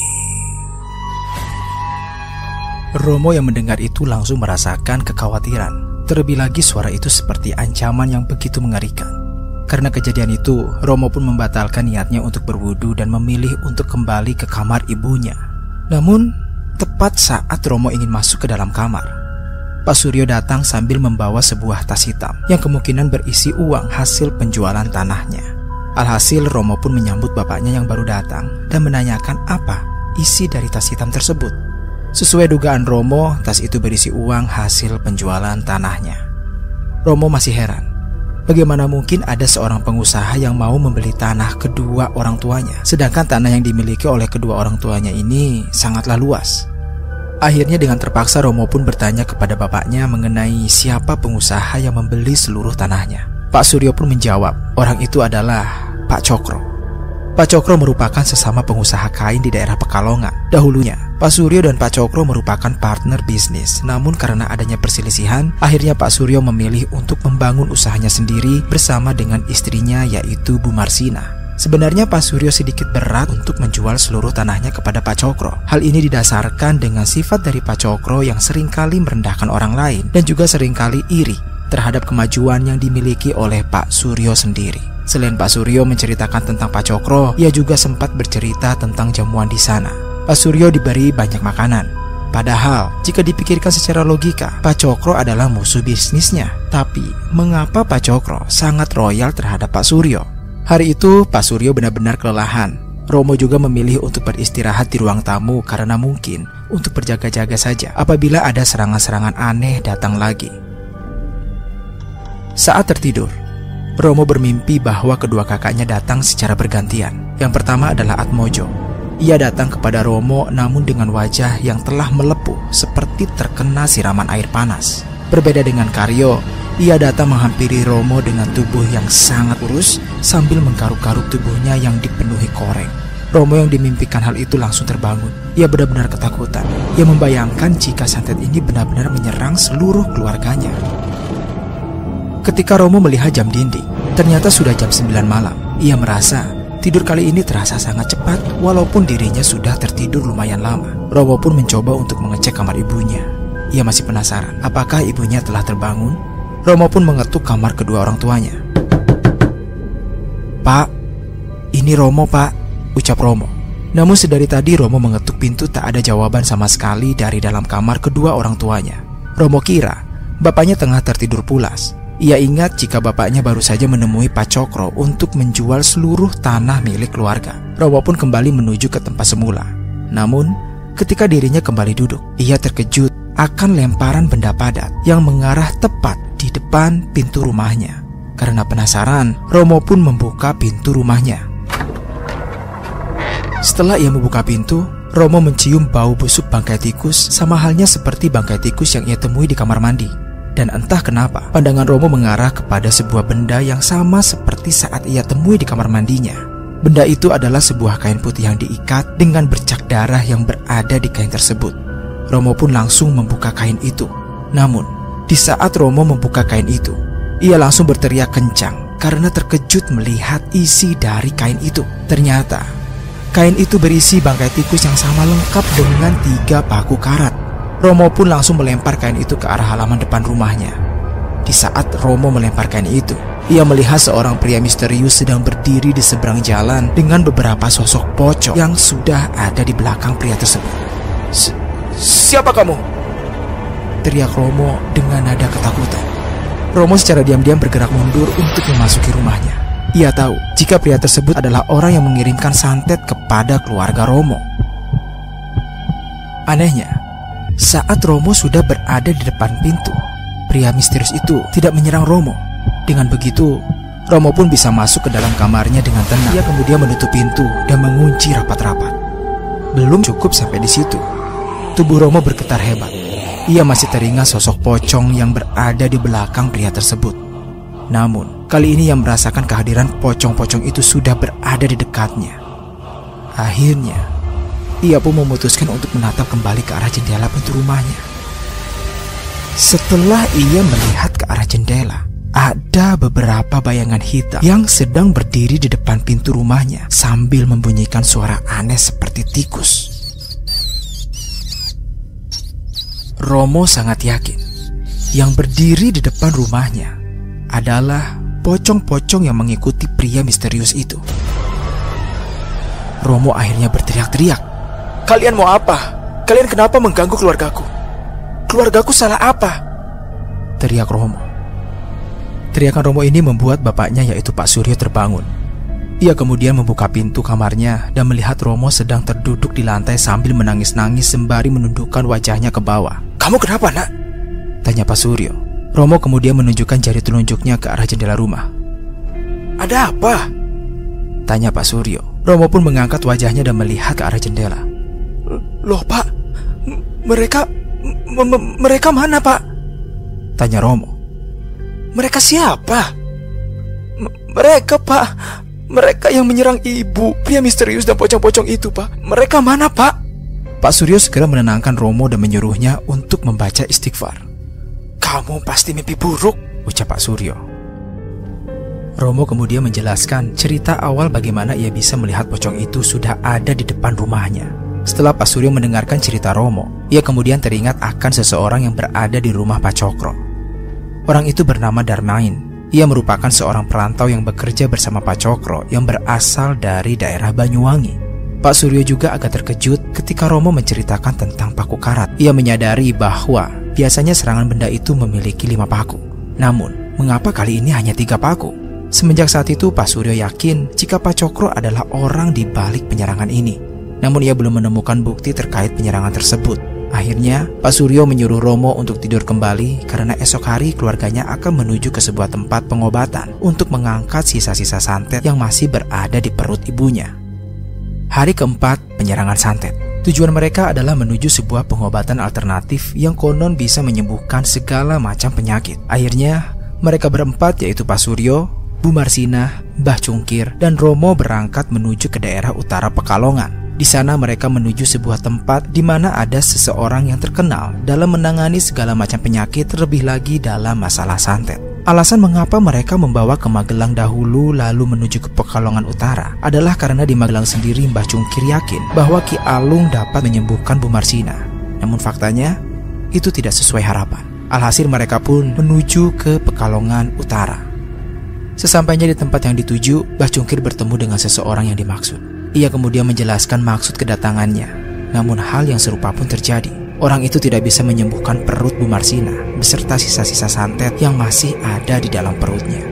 Romo yang mendengar itu langsung merasakan kekhawatiran. Terlebih lagi suara itu seperti ancaman yang begitu mengerikan. Karena kejadian itu, Romo pun membatalkan niatnya untuk berwudu dan memilih untuk kembali ke kamar ibunya. Namun, tepat saat Romo ingin masuk ke dalam kamar, Pak Suryo datang sambil membawa sebuah tas hitam yang kemungkinan berisi uang hasil penjualan tanahnya. Alhasil Romo pun menyambut bapaknya yang baru datang dan menanyakan apa isi dari tas hitam tersebut. Sesuai dugaan Romo, tas itu berisi uang hasil penjualan tanahnya. Romo masih heran, bagaimana mungkin ada seorang pengusaha yang mau membeli tanah kedua orang tuanya, sedangkan tanah yang dimiliki oleh kedua orang tuanya ini sangatlah luas. Akhirnya dengan terpaksa Romo pun bertanya kepada bapaknya mengenai siapa pengusaha yang membeli seluruh tanahnya. Pak Suryo pun menjawab, orang itu adalah Pak Cokro. Pak Cokro merupakan sesama pengusaha kain di daerah Pekalongan. Dahulunya, Pak Suryo dan Pak Cokro merupakan partner bisnis. Namun karena adanya perselisihan, akhirnya Pak Suryo memilih untuk membangun usahanya sendiri bersama dengan istrinya yaitu Bu Marsina. Sebenarnya Pak Suryo sedikit berat untuk menjual seluruh tanahnya kepada Pak Cokro. Hal ini didasarkan dengan sifat dari Pak Cokro yang seringkali merendahkan orang lain dan juga seringkali iri terhadap kemajuan yang dimiliki oleh Pak Suryo sendiri. Selain Pak Suryo menceritakan tentang Pak Cokro, ia juga sempat bercerita tentang jamuan di sana. Pak Suryo diberi banyak makanan. Padahal, jika dipikirkan secara logika, Pak Cokro adalah musuh bisnisnya. Tapi, mengapa Pak Cokro sangat royal terhadap Pak Suryo? Hari itu, Pak Suryo benar-benar kelelahan. Romo juga memilih untuk beristirahat di ruang tamu karena mungkin untuk berjaga-jaga saja apabila ada serangan-serangan aneh datang lagi. Saat tertidur, Romo bermimpi bahwa kedua kakaknya datang secara bergantian. Yang pertama adalah Atmojo. Ia datang kepada Romo namun dengan wajah yang telah melepuh seperti terkena siraman air panas. Berbeda dengan Karyo, ia datang menghampiri Romo dengan tubuh yang sangat kurus sambil menggaruk-garuk tubuhnya yang dipenuhi koreng. Romo yang dimimpikan hal itu langsung terbangun. Ia benar-benar ketakutan. Ia membayangkan jika santet ini benar-benar menyerang seluruh keluarganya. Ketika Romo melihat jam dinding, ternyata sudah jam sembilan malam. Ia merasa tidur kali ini terasa sangat cepat walaupun dirinya sudah tertidur lumayan lama. Romo pun mencoba untuk mengecek kamar ibunya. Ia masih penasaran apakah ibunya telah terbangun. Romo pun mengetuk kamar kedua orang tuanya. "Pak, ini Romo, Pak," ucap Romo. Namun sedari tadi Romo mengetuk pintu tak ada jawaban sama sekali dari dalam kamar kedua orang tuanya. Romo kira bapaknya tengah tertidur pulas. Ia ingat jika bapaknya baru saja menemui Pak Cokro untuk menjual seluruh tanah milik keluarga. Romo pun kembali menuju ke tempat semula. Namun, ketika dirinya kembali duduk, ia terkejut akan lemparan benda padat yang mengarah tepat di depan pintu rumahnya. Karena penasaran, Romo pun membuka pintu rumahnya. Setelah ia membuka pintu, Romo mencium bau busuk bangkai tikus sama halnya seperti bangkai tikus yang ia temui di kamar mandi. Dan entah kenapa, pandangan Romo mengarah kepada sebuah benda yang sama seperti saat ia temui di kamar mandinya. Benda itu adalah sebuah kain putih yang diikat dengan bercak darah yang berada di kain tersebut. Romo pun langsung membuka kain itu. Namun, di saat Romo membuka kain itu, ia langsung berteriak kencang karena terkejut melihat isi dari kain itu. Ternyata, kain itu berisi bangkai tikus yang sama lengkap dengan tiga paku karat. Romo pun langsung melempar kain itu ke arah halaman depan rumahnya. Di saat Romo melempar kain itu, ia melihat seorang pria misterius sedang berdiri di seberang jalan dengan beberapa sosok pocong yang sudah ada di belakang pria tersebut. "Siapa kamu?" teriak Romo dengan nada ketakutan. Romo secara diam-diam bergerak mundur untuk memasuki rumahnya. Ia tahu jika pria tersebut adalah orang yang mengirimkan santet kepada keluarga Romo. Anehnya, saat Romo sudah berada di depan pintu, pria misterius itu tidak menyerang Romo. Dengan begitu, Romo pun bisa masuk ke dalam kamarnya dengan tenang. Ia kemudian menutup pintu dan mengunci rapat-rapat. Belum cukup sampai di situ, tubuh Romo bergetar hebat. Ia masih teringat sosok pocong yang berada di belakang pria tersebut. Namun, kali ini ia merasakan kehadiran pocong-pocong itu sudah berada di dekatnya. Akhirnya, ia pun memutuskan untuk menatap kembali ke arah jendela pintu rumahnya. Setelah ia melihat ke arah jendela, ada beberapa bayangan hitam yang sedang berdiri di depan pintu rumahnya sambil membunyikan suara aneh seperti tikus. Romo sangat yakin yang berdiri di depan rumahnya adalah pocong-pocong yang mengikuti pria misterius itu. Romo akhirnya berteriak-teriak, "Kalian mau apa? Kalian kenapa mengganggu keluargaku? Keluargaku salah apa?" teriak Romo. Teriakan Romo ini membuat bapaknya yaitu Pak Suryo terbangun. Ia kemudian membuka pintu kamarnya dan melihat Romo sedang terduduk di lantai sambil menangis-nangis sembari menundukkan wajahnya ke bawah. "Kamu kenapa, Nak?" tanya Pak Suryo. Romo kemudian menunjukkan jari telunjuknya ke arah jendela rumah. "Ada apa?" tanya Pak Suryo. Romo pun mengangkat wajahnya dan melihat ke arah jendela. "Loh, Pak, M mereka m m mereka mana, Pak?" tanya Romo. "Mereka siapa?" M "Mereka, Pak. Mereka yang menyerang ibu, pria misterius dan pocong-pocong itu, Pak. Mereka mana, Pak?" Pak Suryo segera menenangkan Romo dan menyuruhnya untuk membaca istighfar. "Kamu pasti mimpi buruk," ucap Pak Suryo. Romo kemudian menjelaskan cerita awal bagaimana ia bisa melihat pocong itu sudah ada di depan rumahnya. Setelah Pak Suryo mendengarkan cerita Romo, ia kemudian teringat akan seseorang yang berada di rumah Pak Cokro. Orang itu bernama Darmain. Ia merupakan seorang perantau yang bekerja bersama Pak Cokro yang berasal dari daerah Banyuwangi. Pak Suryo juga agak terkejut ketika Romo menceritakan tentang paku karat. Ia menyadari bahwa biasanya serangan benda itu memiliki lima paku. Namun, mengapa kali ini hanya tiga paku? Semenjak saat itu, Pak Suryo yakin jika Pak Cokro adalah orang di balik penyerangan ini. Namun ia belum menemukan bukti terkait penyerangan tersebut. Akhirnya, Pak Suryo menyuruh Romo untuk tidur kembali karena esok hari keluarganya akan menuju ke sebuah tempat pengobatan untuk mengangkat sisa-sisa santet yang masih berada di perut ibunya. Hari keempat penyerangan santet. Tujuan mereka adalah menuju sebuah pengobatan alternatif yang konon bisa menyembuhkan segala macam penyakit. Akhirnya, mereka berempat yaitu Pak Suryo, Bu Marsinah, Mbah Cungkir, dan Romo berangkat menuju ke daerah utara Pekalongan. Di sana mereka menuju sebuah tempat di mana ada seseorang yang terkenal dalam menangani segala macam penyakit, terlebih lagi dalam masalah santet. Alasan mengapa mereka membawa ke Magelang dahulu lalu menuju ke Pekalongan Utara adalah karena di Magelang sendiri Mbah Cungkir yakin bahwa Ki Alung dapat menyembuhkan Bu Marsinah. Namun faktanya itu tidak sesuai harapan. Alhasil mereka pun menuju ke Pekalongan Utara. Sesampainya di tempat yang dituju, Mbah Cungkir bertemu dengan seseorang yang dimaksud. Ia kemudian menjelaskan maksud kedatangannya. Namun hal yang serupa pun terjadi. Orang itu tidak bisa menyembuhkan perut Bu Marsinah beserta sisa-sisa santet yang masih ada di dalam perutnya.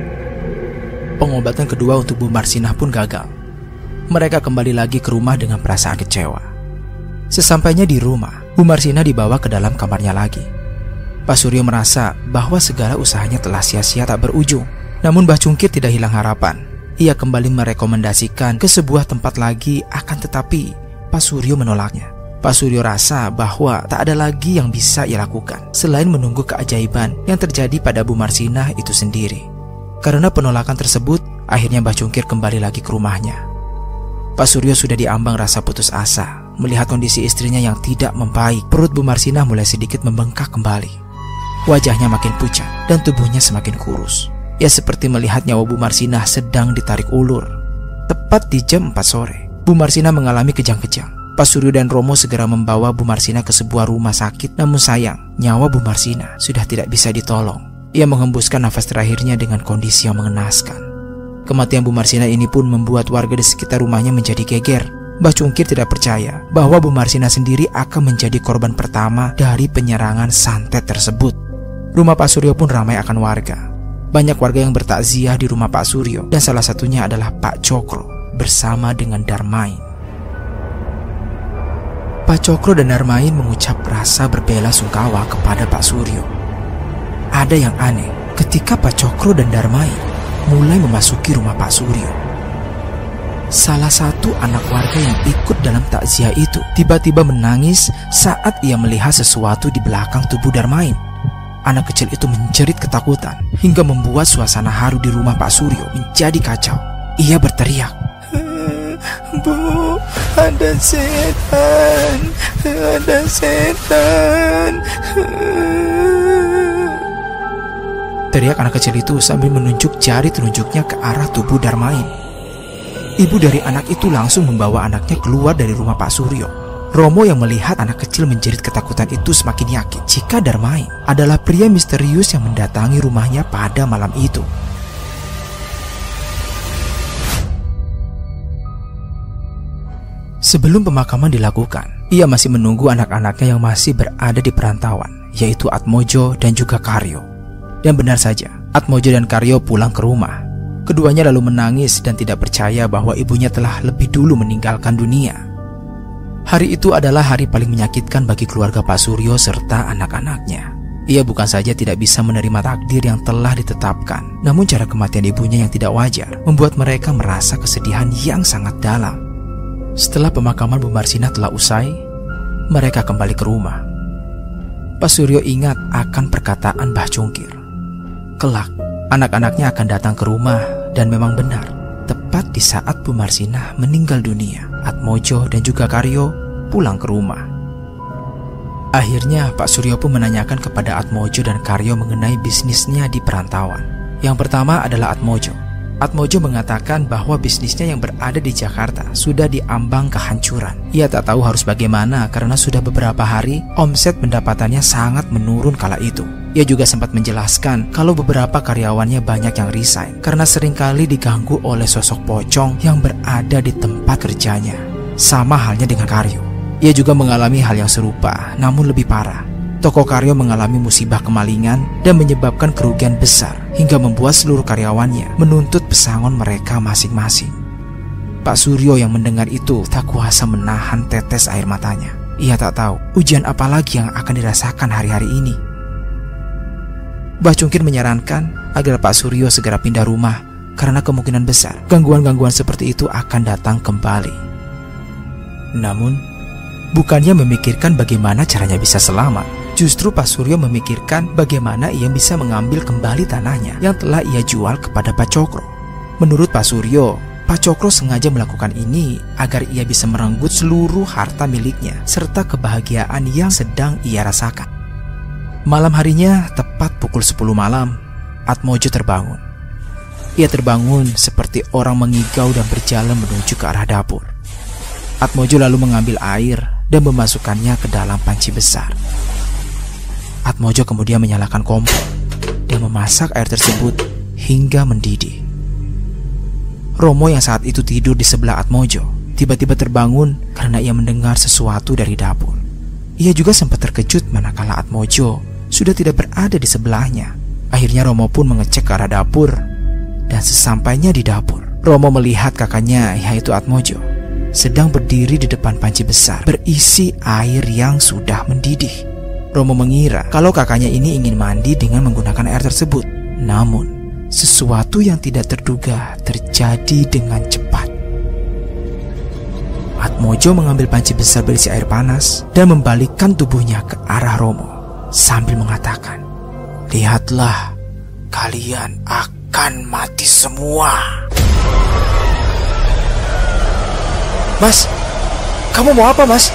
Pengobatan kedua untuk Bu Marsinah pun gagal. Mereka kembali lagi ke rumah dengan perasaan kecewa. Sesampainya di rumah, Bu Marsinah dibawa ke dalam kamarnya lagi. Pak Suryo merasa bahwa segala usahanya telah sia-sia tak berujung. Namun Mbah Cungkir tidak hilang harapan. Ia kembali merekomendasikan ke sebuah tempat lagi, akan tetapi Pak Suryo menolaknya. Pak Suryo rasa bahwa tak ada lagi yang bisa ia lakukan selain menunggu keajaiban yang terjadi pada Bu Marsinah itu sendiri. Karena penolakan tersebut, akhirnya Mbah Cungkir kembali lagi ke rumahnya. Pak Suryo sudah diambang rasa putus asa. Melihat kondisi istrinya yang tidak membaik, perut Bu Marsinah mulai sedikit membengkak kembali. Wajahnya makin pucat dan tubuhnya semakin kurus. Ya seperti melihat nyawa Bu Marsinah sedang ditarik ulur. Tepat di jam empat sore, Bu Marsinah mengalami kejang-kejang. Pak Suryo dan Romo segera membawa Bu Marsinah ke sebuah rumah sakit. Namun sayang, nyawa Bu Marsinah sudah tidak bisa ditolong. Ia menghembuskan nafas terakhirnya dengan kondisi yang mengenaskan. Kematian Bu Marsinah ini pun membuat warga di sekitar rumahnya menjadi geger. Mbah Cungkir tidak percaya bahwa Bu Marsinah sendiri akan menjadi korban pertama dari penyerangan santet tersebut. Rumah Pak Suryo pun ramai akan warga. Banyak warga yang bertakziah di rumah Pak Suryo, dan salah satunya adalah Pak Cokro bersama dengan Darmain. Pak Cokro dan Darmain mengucap rasa berbela-sungkawa kepada Pak Suryo. Ada yang aneh ketika Pak Cokro dan Darmain mulai memasuki rumah Pak Suryo. Salah satu anak warga yang ikut dalam takziah itu tiba-tiba menangis saat ia melihat sesuatu di belakang tubuh Darmain. Anak kecil itu menjerit ketakutan hingga membuat suasana haru di rumah Pak Suryo menjadi kacau. Ia berteriak, "Bu, ada setan, ada setan." Teriak anak kecil itu sambil menunjuk jari telunjuknya ke arah tubuh Darmain. Ibu dari anak itu langsung membawa anaknya keluar dari rumah Pak Suryo. Romo yang melihat anak kecil menjerit ketakutan itu semakin yakin jika Darmain adalah pria misterius yang mendatangi rumahnya pada malam itu. Sebelum pemakaman dilakukan, ia masih menunggu anak-anaknya yang masih berada di perantauan, yaitu Atmojo dan juga Karyo. Dan benar saja, Atmojo dan Karyo pulang ke rumah. Keduanya lalu menangis dan tidak percaya bahwa ibunya telah lebih dulu meninggalkan dunia. Hari itu adalah hari paling menyakitkan bagi keluarga Pak Suryo serta anak-anaknya. Ia bukan saja tidak bisa menerima takdir yang telah ditetapkan, namun cara kematian ibunya yang tidak wajar membuat mereka merasa kesedihan yang sangat dalam. Setelah pemakaman Bu Marsina telah usai, mereka kembali ke rumah. Pak Suryo ingat akan perkataan Mbah Cungkir. Kelak, anak-anaknya akan datang ke rumah, dan memang benar, tepat di saat Bu Marsina meninggal dunia, Atmojo dan juga Karyo pulang ke rumah. Akhirnya Pak Suryo pun menanyakan kepada Atmojo dan Karyo mengenai bisnisnya di perantauan. Yang pertama adalah Atmojo. Atmojo mengatakan bahwa bisnisnya yang berada di Jakarta sudah diambang kehancuran. Ia tak tahu harus bagaimana karena sudah beberapa hari omset pendapatannya sangat menurun kala itu. Ia juga sempat menjelaskan kalau beberapa karyawannya banyak yang resign karena seringkali diganggu oleh sosok pocong yang berada di tempat kerjanya. Sama halnya dengan Karyo. Ia juga mengalami hal yang serupa, namun lebih parah. Toko Karyo mengalami musibah kemalingan dan menyebabkan kerugian besar hingga membuat seluruh karyawannya menuntut pesangon mereka masing-masing. Pak Suryo yang mendengar itu tak kuasa menahan tetes air matanya. Ia tak tahu ujian apa lagi yang akan dirasakan hari-hari ini. Mbah Cungkir menyarankan agar Pak Suryo segera pindah rumah karena kemungkinan besar gangguan-gangguan seperti itu akan datang kembali. Namun, bukannya memikirkan bagaimana caranya bisa selamat, justru Pak Suryo memikirkan bagaimana ia bisa mengambil kembali tanahnya yang telah ia jual kepada Pak Cokro. Menurut Pak Suryo, Pak Cokro sengaja melakukan ini agar ia bisa merenggut seluruh harta miliknya serta kebahagiaan yang sedang ia rasakan. Malam harinya, tepat pukul sepuluh malam, Atmojo terbangun. Ia terbangun seperti orang mengigau dan berjalan menuju ke arah dapur. Atmojo lalu mengambil air dan memasukkannya ke dalam panci besar. Atmojo kemudian menyalakan kompor dan memasak air tersebut hingga mendidih. Romo yang saat itu tidur di sebelah Atmojo tiba-tiba terbangun karena ia mendengar sesuatu dari dapur. Ia juga sempat terkejut manakala Atmojo sudah tidak berada di sebelahnya. Akhirnya Romo pun mengecek ke arah dapur, dan sesampainya di dapur, Romo melihat kakaknya yaitu Atmojo sedang berdiri di depan panci besar berisi air yang sudah mendidih. Romo mengira kalau kakaknya ini ingin mandi dengan menggunakan air tersebut. Namun, sesuatu yang tidak terduga terjadi dengan cepat. Atmojo mengambil panci besar berisi air panas dan membalikkan tubuhnya ke arah Romo sambil mengatakan, "Lihatlah, kalian akan mati semua." "Mas, kamu mau apa, Mas?"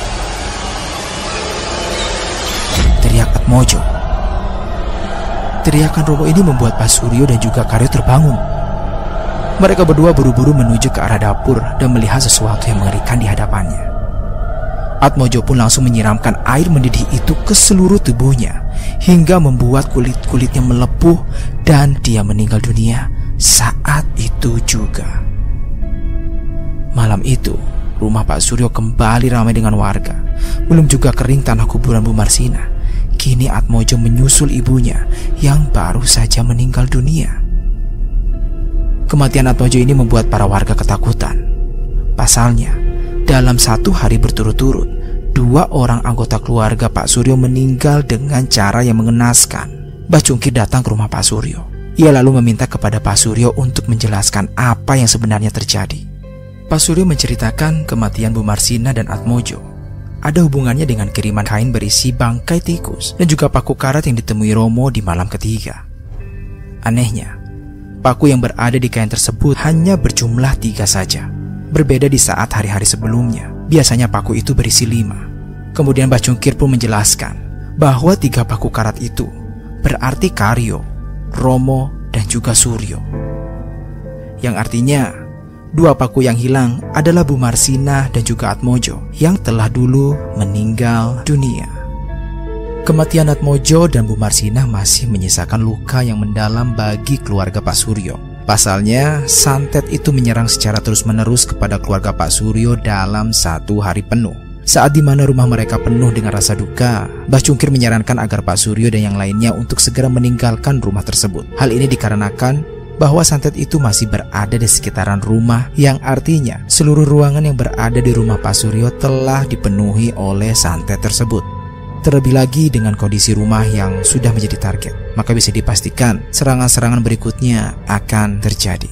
teriak Atmojo. Teriakan Romo ini membuat Pak Suryo dan juga Karyo terbangun. Mereka berdua buru-buru menuju ke arah dapur dan melihat sesuatu yang mengerikan di hadapannya. Atmojo pun langsung menyiramkan air mendidih itu ke seluruh tubuhnya hingga membuat kulit-kulitnya melepuh dan dia meninggal dunia saat itu juga. Malam itu, rumah Pak Suryo kembali ramai dengan warga. Belum juga kering tanah kuburan Bu Marsina. Kini Atmojo menyusul ibunya yang baru saja meninggal dunia. Kematian Atmojo ini membuat para warga ketakutan. Pasalnya, dalam satu hari berturut-turut, dua orang anggota keluarga Pak Suryo meninggal dengan cara yang mengenaskan. Mbah Cungkir datang ke rumah Pak Suryo. Ia lalu meminta kepada Pak Suryo untuk menjelaskan apa yang sebenarnya terjadi. Pak Suryo menceritakan kematian Bu Marsina dan Atmojo ada hubungannya dengan kiriman kain berisi bangkai tikus dan juga paku karat yang ditemui Romo di malam ketiga. Anehnya, paku yang berada di kain tersebut hanya berjumlah tiga saja. Berbeda di saat hari-hari sebelumnya, biasanya paku itu berisi lima. Kemudian Mbah Cungkir pun menjelaskan bahwa tiga paku karat itu berarti Karyo, Romo, dan juga Suryo. Yang artinya, dua paku yang hilang adalah Bu Marsina dan juga Atmojo yang telah dulu meninggal dunia. Kematian Atmojo dan Bu Marsina masih menyisakan luka yang mendalam bagi keluarga Pak Suryo. Pasalnya, santet itu menyerang secara terus-menerus kepada keluarga Pak Suryo dalam satu hari penuh. Saat di mana rumah mereka penuh dengan rasa duka, Mbah Cungkir menyarankan agar Pak Suryo dan yang lainnya untuk segera meninggalkan rumah tersebut. Hal ini dikarenakan bahwa santet itu masih berada di sekitaran rumah, yang artinya seluruh ruangan yang berada di rumah Pak Suryo telah dipenuhi oleh santet tersebut. Terlebih lagi dengan kondisi rumah yang sudah menjadi target, maka bisa dipastikan serangan-serangan berikutnya akan terjadi.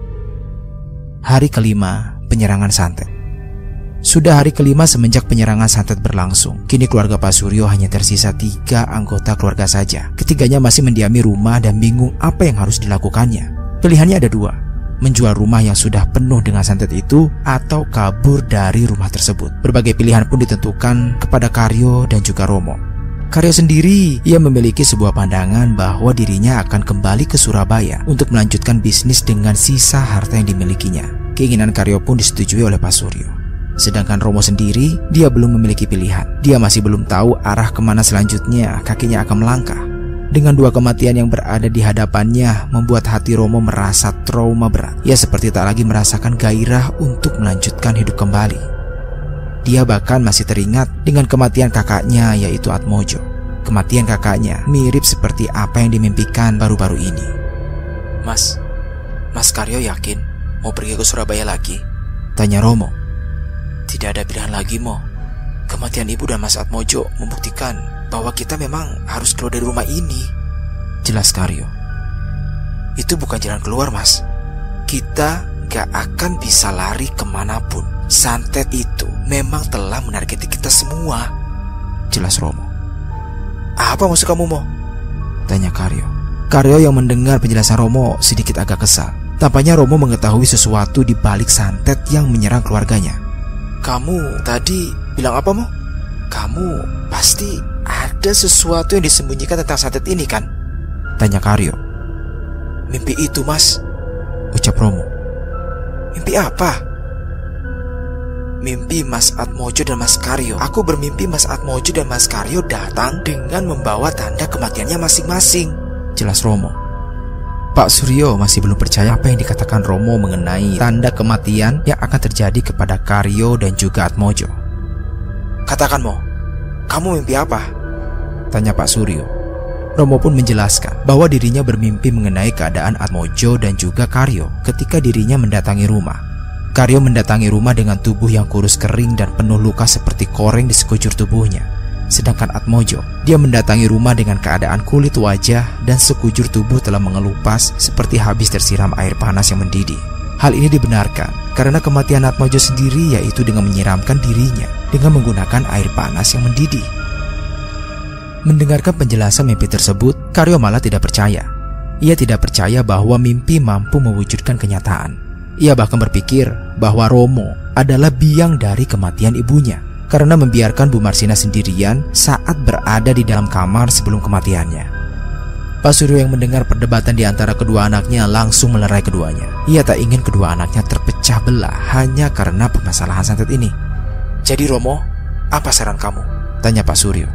Hari kelima penyerangan santet. Sudah hari kelima semenjak penyerangan santet berlangsung. Kini keluarga Pak Suryo hanya tersisa tiga anggota keluarga saja. Ketiganya masih mendiami rumah dan bingung apa yang harus dilakukannya. Pilihannya ada dua, menjual rumah yang sudah penuh dengan santet itu atau kabur dari rumah tersebut. Berbagai pilihan pun ditentukan kepada Karyo dan juga Romo. Karyo sendiri, ia memiliki sebuah pandangan bahwa dirinya akan kembali ke Surabaya untuk melanjutkan bisnis dengan sisa harta yang dimilikinya. Keinginan Karyo pun disetujui oleh Pak Suryo. Sedangkan Romo sendiri, dia belum memiliki pilihan. Dia masih belum tahu arah kemana selanjutnya kakinya akan melangkah. Dengan dua kematian yang berada di hadapannya, membuat hati Romo merasa trauma berat. Ia seperti tak lagi merasakan gairah untuk melanjutkan hidup kembali. Dia bahkan masih teringat dengan kematian kakaknya, yaitu Atmojo. Kematian kakaknya mirip seperti apa yang dimimpikan baru-baru ini. Mas, Mas Karyo yakin mau pergi ke Surabaya lagi? Tanya Romo. Tidak ada pilihan lagi, Mo. Kematian ibu dan Mas Atmojo membuktikan bahwa kita memang harus keluar dari rumah ini. Jelas Karyo. Itu bukan jalan keluar, Mas. Kita gak akan bisa lari kemanapun. Santet itu memang telah menargeti kita semua. Jelas Romo. Apa maksud kamu, Mo? Tanya Karyo. Karyo yang mendengar penjelasan Romo sedikit agak kesal. Tampaknya Romo mengetahui sesuatu di balik santet yang menyerang keluarganya. Kamu tadi bilang apa, Mo? Kamu pasti ada sesuatu yang disembunyikan tentang santet ini, kan? Tanya Karyo. Mimpi itu, Mas. Ucap Romo. Mimpi apa? Mimpi Mas Atmojo dan Mas Karyo. Aku bermimpi Mas Atmojo dan Mas Karyo datang dengan membawa tanda kematiannya masing-masing. Jelas Romo. Pak Suryo masih belum percaya apa yang dikatakan Romo mengenai tanda kematian yang akan terjadi kepada Karyo dan juga Atmojo. Katakan, Mo, kamu mimpi apa? Tanya Pak Suryo. Romo pun menjelaskan bahwa dirinya bermimpi mengenai keadaan Atmojo dan juga Karyo ketika dirinya mendatangi rumah. Karyo mendatangi rumah dengan tubuh yang kurus kering dan penuh luka seperti koreng di sekujur tubuhnya. Sedangkan Atmojo, dia mendatangi rumah dengan keadaan kulit wajah dan sekujur tubuh telah mengelupas seperti habis tersiram air panas yang mendidih. Hal ini dibenarkan karena kematian Atmojo sendiri yaitu dengan menyiramkan dirinya dengan menggunakan air panas yang mendidih. Mendengarkan penjelasan mimpi tersebut, Karyo malah tidak percaya. Ia tidak percaya bahwa mimpi mampu mewujudkan kenyataan. Ia bahkan berpikir bahwa Romo adalah biang dari kematian ibunya, karena membiarkan Bu Marsina sendirian saat berada di dalam kamar sebelum kematiannya. Pak Suryo yang mendengar perdebatan di antara kedua anaknya langsung melerai keduanya. Ia tak ingin kedua anaknya terpecah belah hanya karena permasalahan santet ini. Jadi Romo, apa saran kamu? Tanya Pak Suryo.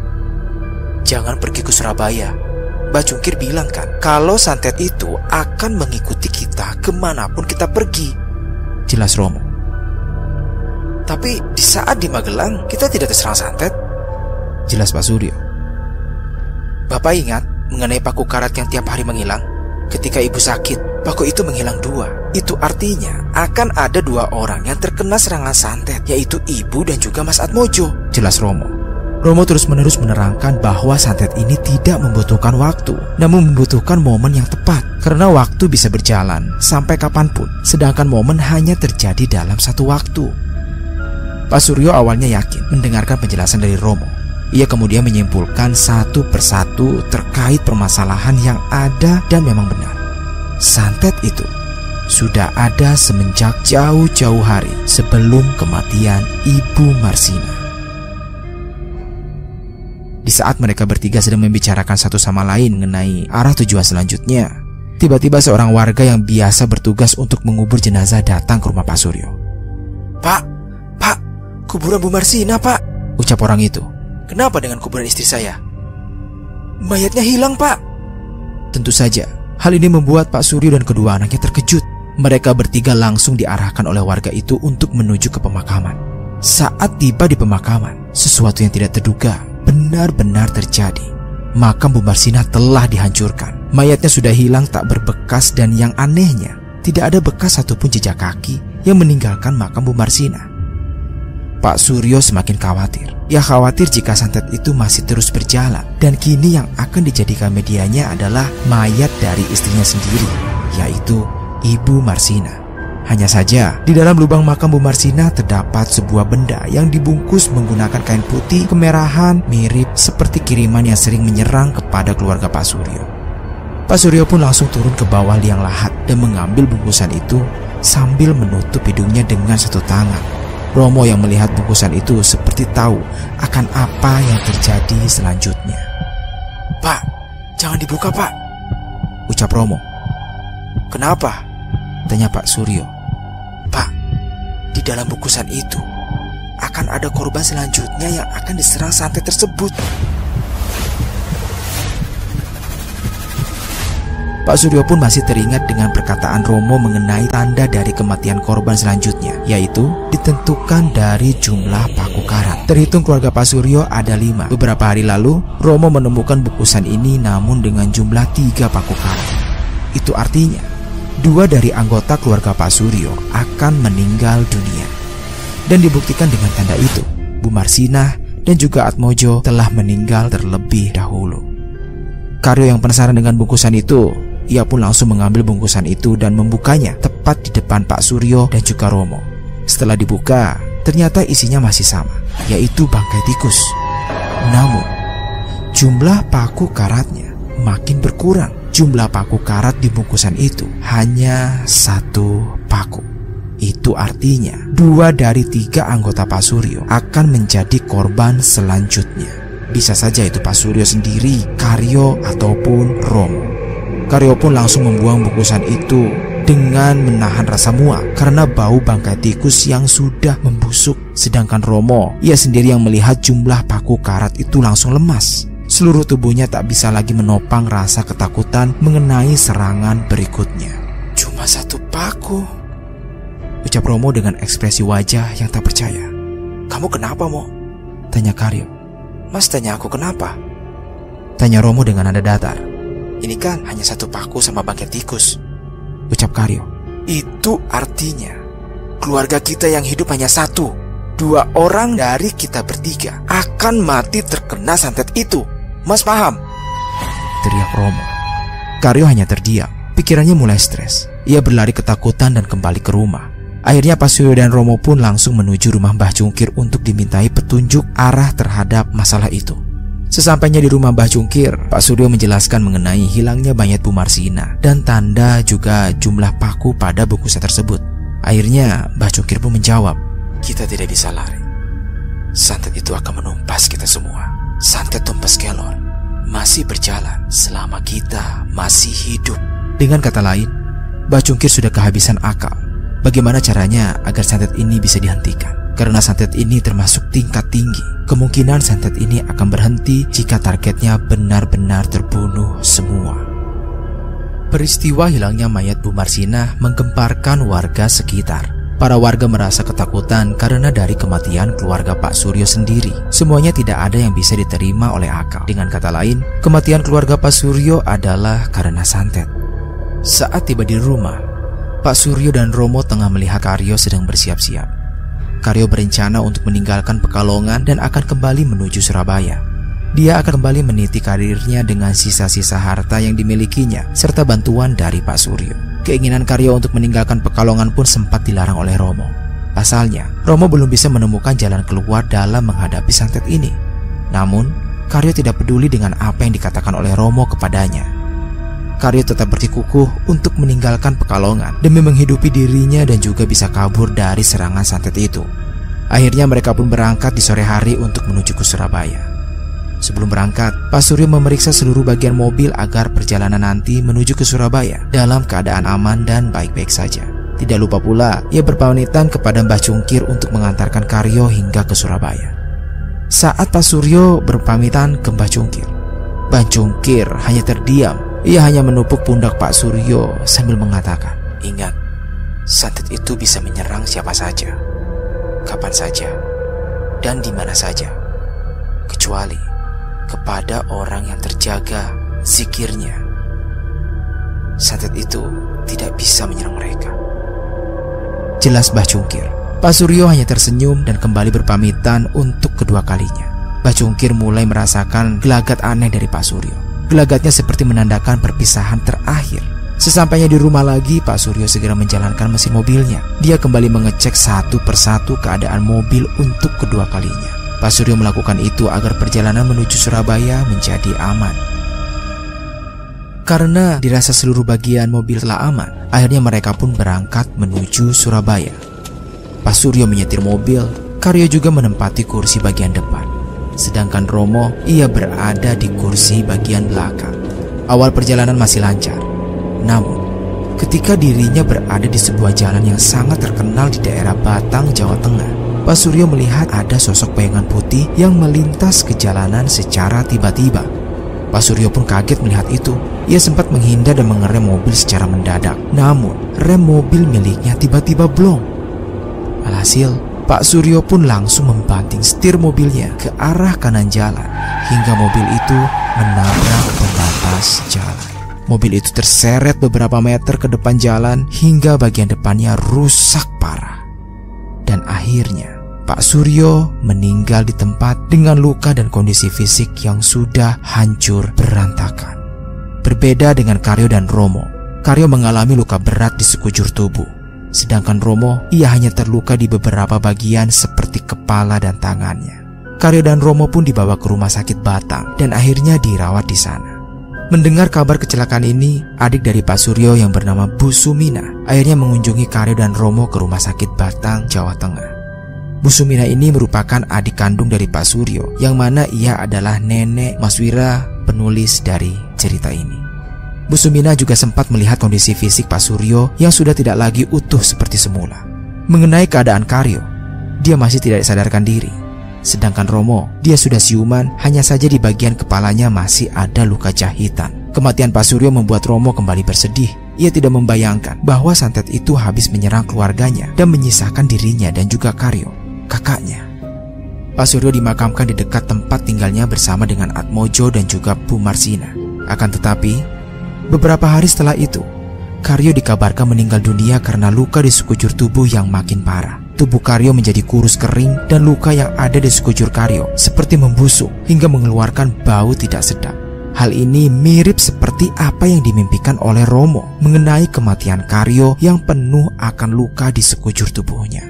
Jangan pergi ke Surabaya. Mbak Jungkir bilang kan, kalau santet itu akan mengikuti kita kemanapun kita pergi. Jelas Romo. Tapi di saat di Magelang kita tidak terserang santet. Jelas Pak Suryo. Bapak ingat mengenai paku karat yang tiap hari menghilang? Ketika ibu sakit, paku itu menghilang dua. Itu artinya akan ada dua orang yang terkena serangan santet, yaitu ibu dan juga Mas Atmojo. Jelas Romo. Romo terus-menerus menerangkan bahwa santet ini tidak membutuhkan waktu, namun membutuhkan momen yang tepat. Karena waktu bisa berjalan sampai kapanpun, sedangkan momen hanya terjadi dalam satu waktu. Pak Suryo awalnya yakin mendengarkan penjelasan dari Romo. Ia kemudian menyimpulkan satu persatu terkait permasalahan yang ada dan memang benar. Santet itu sudah ada semenjak jauh-jauh hari sebelum kematian Ibu Marsina. Di saat mereka bertiga sedang membicarakan satu sama lain mengenai arah tujuan selanjutnya, tiba-tiba seorang warga yang biasa bertugas untuk mengubur jenazah datang ke rumah Pak Suryo. Pak, Pak, kuburan Bu Marsina, Pak, ucap orang itu. Kenapa dengan kuburan istri saya? Mayatnya hilang, Pak. Tentu saja, hal ini membuat Pak Suryo dan kedua anaknya terkejut. Mereka bertiga langsung diarahkan oleh warga itu untuk menuju ke pemakaman. Saat tiba di pemakaman, sesuatu yang tidak terduga benar-benar terjadi. makam Bu Marsina telah dihancurkan. Mayatnya sudah hilang tak berbekas dan yang anehnya, tidak ada bekas satupun jejak kaki yang meninggalkan makam Bu Marsina. Pak Suryo semakin khawatir. Ia khawatir jika santet itu masih terus berjalan dan kini yang akan dijadikan medianya adalah mayat dari istrinya sendiri, yaitu Ibu Marsina. Hanya saja, di dalam lubang makam Bu Marsina terdapat sebuah benda yang dibungkus menggunakan kain putih kemerahan mirip seperti kiriman yang sering menyerang kepada keluarga Pak Suryo. Pak Suryo pun langsung turun ke bawah liang lahat dan mengambil bungkusan itu sambil menutup hidungnya dengan satu tangan. Romo yang melihat bungkusan itu seperti tahu akan apa yang terjadi selanjutnya. "Pak, jangan dibuka, Pak," ucap Romo. "Kenapa?" tanya Pak Suryo. "Pak, di dalam bungkusan itu akan ada korban selanjutnya yang akan diserang santet tersebut." Pak Suryo pun masih teringat dengan perkataan Romo mengenai tanda dari kematian korban selanjutnya, yaitu ditentukan dari jumlah paku karat. Terhitung keluarga Pak Suryo ada lima. Beberapa hari lalu, Romo menemukan bungkusan ini namun dengan jumlah tiga paku karat. Itu artinya, dua dari anggota keluarga Pak Suryo akan meninggal dunia. Dan dibuktikan dengan tanda itu, Bu Marsina dan juga Atmojo telah meninggal terlebih dahulu. Karyo yang penasaran dengan bungkusan itu, ia pun langsung mengambil bungkusan itu dan membukanya tepat di depan Pak Suryo dan juga Romo. Setelah dibuka, ternyata isinya masih sama, yaitu bangkai tikus. Namun, jumlah paku karatnya makin berkurang. Jumlah paku karat di bungkusan itu hanya satu paku. Itu artinya dua dari tiga anggota Pak Suryo akan menjadi korban selanjutnya. Bisa saja itu Pak Suryo sendiri, Karyo, ataupun Romo. Karyo pun langsung membuang bungkusan itu dengan menahan rasa muak karena bau bangkai tikus yang sudah membusuk. Sedangkan Romo, ia sendiri yang melihat jumlah paku karat itu langsung lemas. Seluruh tubuhnya tak bisa lagi menopang rasa ketakutan mengenai serangan berikutnya. "Cuma satu paku," ucap Romo dengan ekspresi wajah yang tak percaya. "Kamu kenapa, Mo?" tanya Karyo. "Mas tanya aku kenapa?" tanya Romo dengan nada datar. "Ini kan hanya satu paku sama bangkai tikus," ucap Karyo. "Itu artinya keluarga kita yang hidup hanya satu. Dua orang dari kita bertiga akan mati terkena santet itu. Mas paham?" teriak Romo. Karyo hanya terdiam. Pikirannya mulai stres. Ia berlari ketakutan dan kembali ke rumah. Akhirnya Pak Suryo dan Romo pun langsung menuju rumah Mbah Cungkir untuk dimintai petunjuk arah terhadap masalah itu. Sesampainya di rumah Mbah Cungkir, Pak Suryo menjelaskan mengenai hilangnya mayat Bu Marsina dan tanda juga jumlah paku pada bungkusan tersebut. Akhirnya Mbah Cungkir pun menjawab, "Kita tidak bisa lari. Santet itu akan menumpas kita semua. Santet tumpas kelor masih berjalan selama kita masih hidup." Dengan kata lain, Mbah Cungkir sudah kehabisan akal. Bagaimana caranya agar santet ini bisa dihentikan? Karena santet ini termasuk tingkat tinggi. Kemungkinan santet ini akan berhenti jika targetnya benar-benar terbunuh semua. Peristiwa hilangnya mayat Bu Marsina menggemparkan warga sekitar. Para warga merasa ketakutan karena dari kematian keluarga Pak Suryo sendiri. Semuanya tidak ada yang bisa diterima oleh akal. Dengan kata lain, kematian keluarga Pak Suryo adalah karena santet. Saat tiba di rumah, Pak Suryo dan Romo tengah melihat Karyo sedang bersiap-siap. Karyo berencana untuk meninggalkan Pekalongan dan akan kembali menuju Surabaya. Dia akan kembali meniti karirnya dengan sisa-sisa harta yang dimilikinya serta bantuan dari Pak Suryo. Keinginan Karyo untuk meninggalkan Pekalongan pun sempat dilarang oleh Romo. Pasalnya, Romo belum bisa menemukan jalan keluar dalam menghadapi santet ini. Namun, Karyo tidak peduli dengan apa yang dikatakan oleh Romo kepadanya. Karyo tetap bersikukuh untuk meninggalkan Pekalongan demi menghidupi dirinya dan juga bisa kabur dari serangan santet itu. Akhirnya mereka pun berangkat di sore hari untuk menuju ke Surabaya. Sebelum berangkat, Pak Suryo memeriksa seluruh bagian mobil agar perjalanan nanti menuju ke Surabaya dalam keadaan aman dan baik-baik saja. Tidak lupa pula, ia berpamitan kepada Mbah Cungkir untuk mengantarkan Karyo hingga ke Surabaya. Saat Pak Suryo berpamitan ke Mbah Cungkir, Mbah Cungkir hanya terdiam. Ia hanya menepuk pundak Pak Suryo sambil mengatakan, "Ingat, santet itu bisa menyerang siapa saja, kapan saja, dan di mana saja. Kecuali kepada orang yang terjaga zikirnya. Santet itu tidak bisa menyerang mereka. Jelas Mbah Cungkir. Pak Suryo hanya tersenyum dan kembali berpamitan untuk kedua kalinya. Mbah Cungkir mulai merasakan gelagat aneh dari Pak Suryo. Gelagatnya seperti menandakan perpisahan terakhir. Sesampainya di rumah lagi, Pak Suryo segera menjalankan mesin mobilnya. Dia kembali mengecek satu persatu keadaan mobil untuk kedua kalinya. Pak Suryo melakukan itu agar perjalanan menuju Surabaya menjadi aman. Karena dirasa seluruh bagian mobil telah aman, akhirnya mereka pun berangkat menuju Surabaya. Pak Suryo menyetir mobil, Karyo juga menempati kursi bagian depan. Sedangkan Romo, ia berada di kursi bagian belakang. Awal perjalanan masih lancar. Namun, ketika dirinya berada di sebuah jalan yang sangat terkenal di daerah Batang, Jawa Tengah, Pak Suryo melihat ada sosok bayangan putih yang melintas ke jalanan secara tiba-tiba. Pak Suryo pun kaget melihat itu. Ia sempat menghindar dan mengerem mobil secara mendadak. Namun, rem mobil miliknya tiba-tiba blong. Alhasil, Pak Suryo pun langsung membanting setir mobilnya ke arah kanan jalan hingga mobil itu menabrak pembatas jalan. Mobil itu terseret beberapa meter ke depan jalan hingga bagian depannya rusak parah. Dan akhirnya, Pak Suryo meninggal di tempat dengan luka dan kondisi fisik yang sudah hancur berantakan. Berbeda dengan Karyo dan Romo, Karyo mengalami luka berat di sekujur tubuh. Sedangkan Romo, ia hanya terluka di beberapa bagian seperti kepala dan tangannya. Karyo dan Romo pun dibawa ke rumah sakit Batang dan akhirnya dirawat di sana. Mendengar kabar kecelakaan ini, adik dari Pak Suryo yang bernama Bu Sumina akhirnya mengunjungi Karyo dan Romo ke rumah sakit Batang, Jawa Tengah. Bu Sumina ini merupakan adik kandung dari Pak Suryo, yang mana ia adalah nenek Mas Wira, penulis dari cerita ini. Bu Sumina juga sempat melihat kondisi fisik Pak Suryo yang sudah tidak lagi utuh seperti semula. Mengenai keadaan Karyo, dia masih tidak sadarkan diri. Sedangkan Romo, dia sudah siuman, hanya saja di bagian kepalanya masih ada luka jahitan. Kematian Pak Suryo membuat Romo kembali bersedih. Ia tidak membayangkan bahwa santet itu habis menyerang keluarganya dan menyisakan dirinya dan juga Karyo, kakaknya. Pak Suryo dimakamkan di dekat tempat tinggalnya bersama dengan Atmojo dan juga Bu Marsina. Akan tetapi, beberapa hari setelah itu, Karyo dikabarkan meninggal dunia karena luka di sekujur tubuh yang makin parah. Tubuh Karyo menjadi kurus kering dan luka yang ada di sekujur Karyo seperti membusuk hingga mengeluarkan bau tidak sedap. Hal ini mirip seperti apa yang dimimpikan oleh Romo mengenai kematian Karyo yang penuh akan luka di sekujur tubuhnya.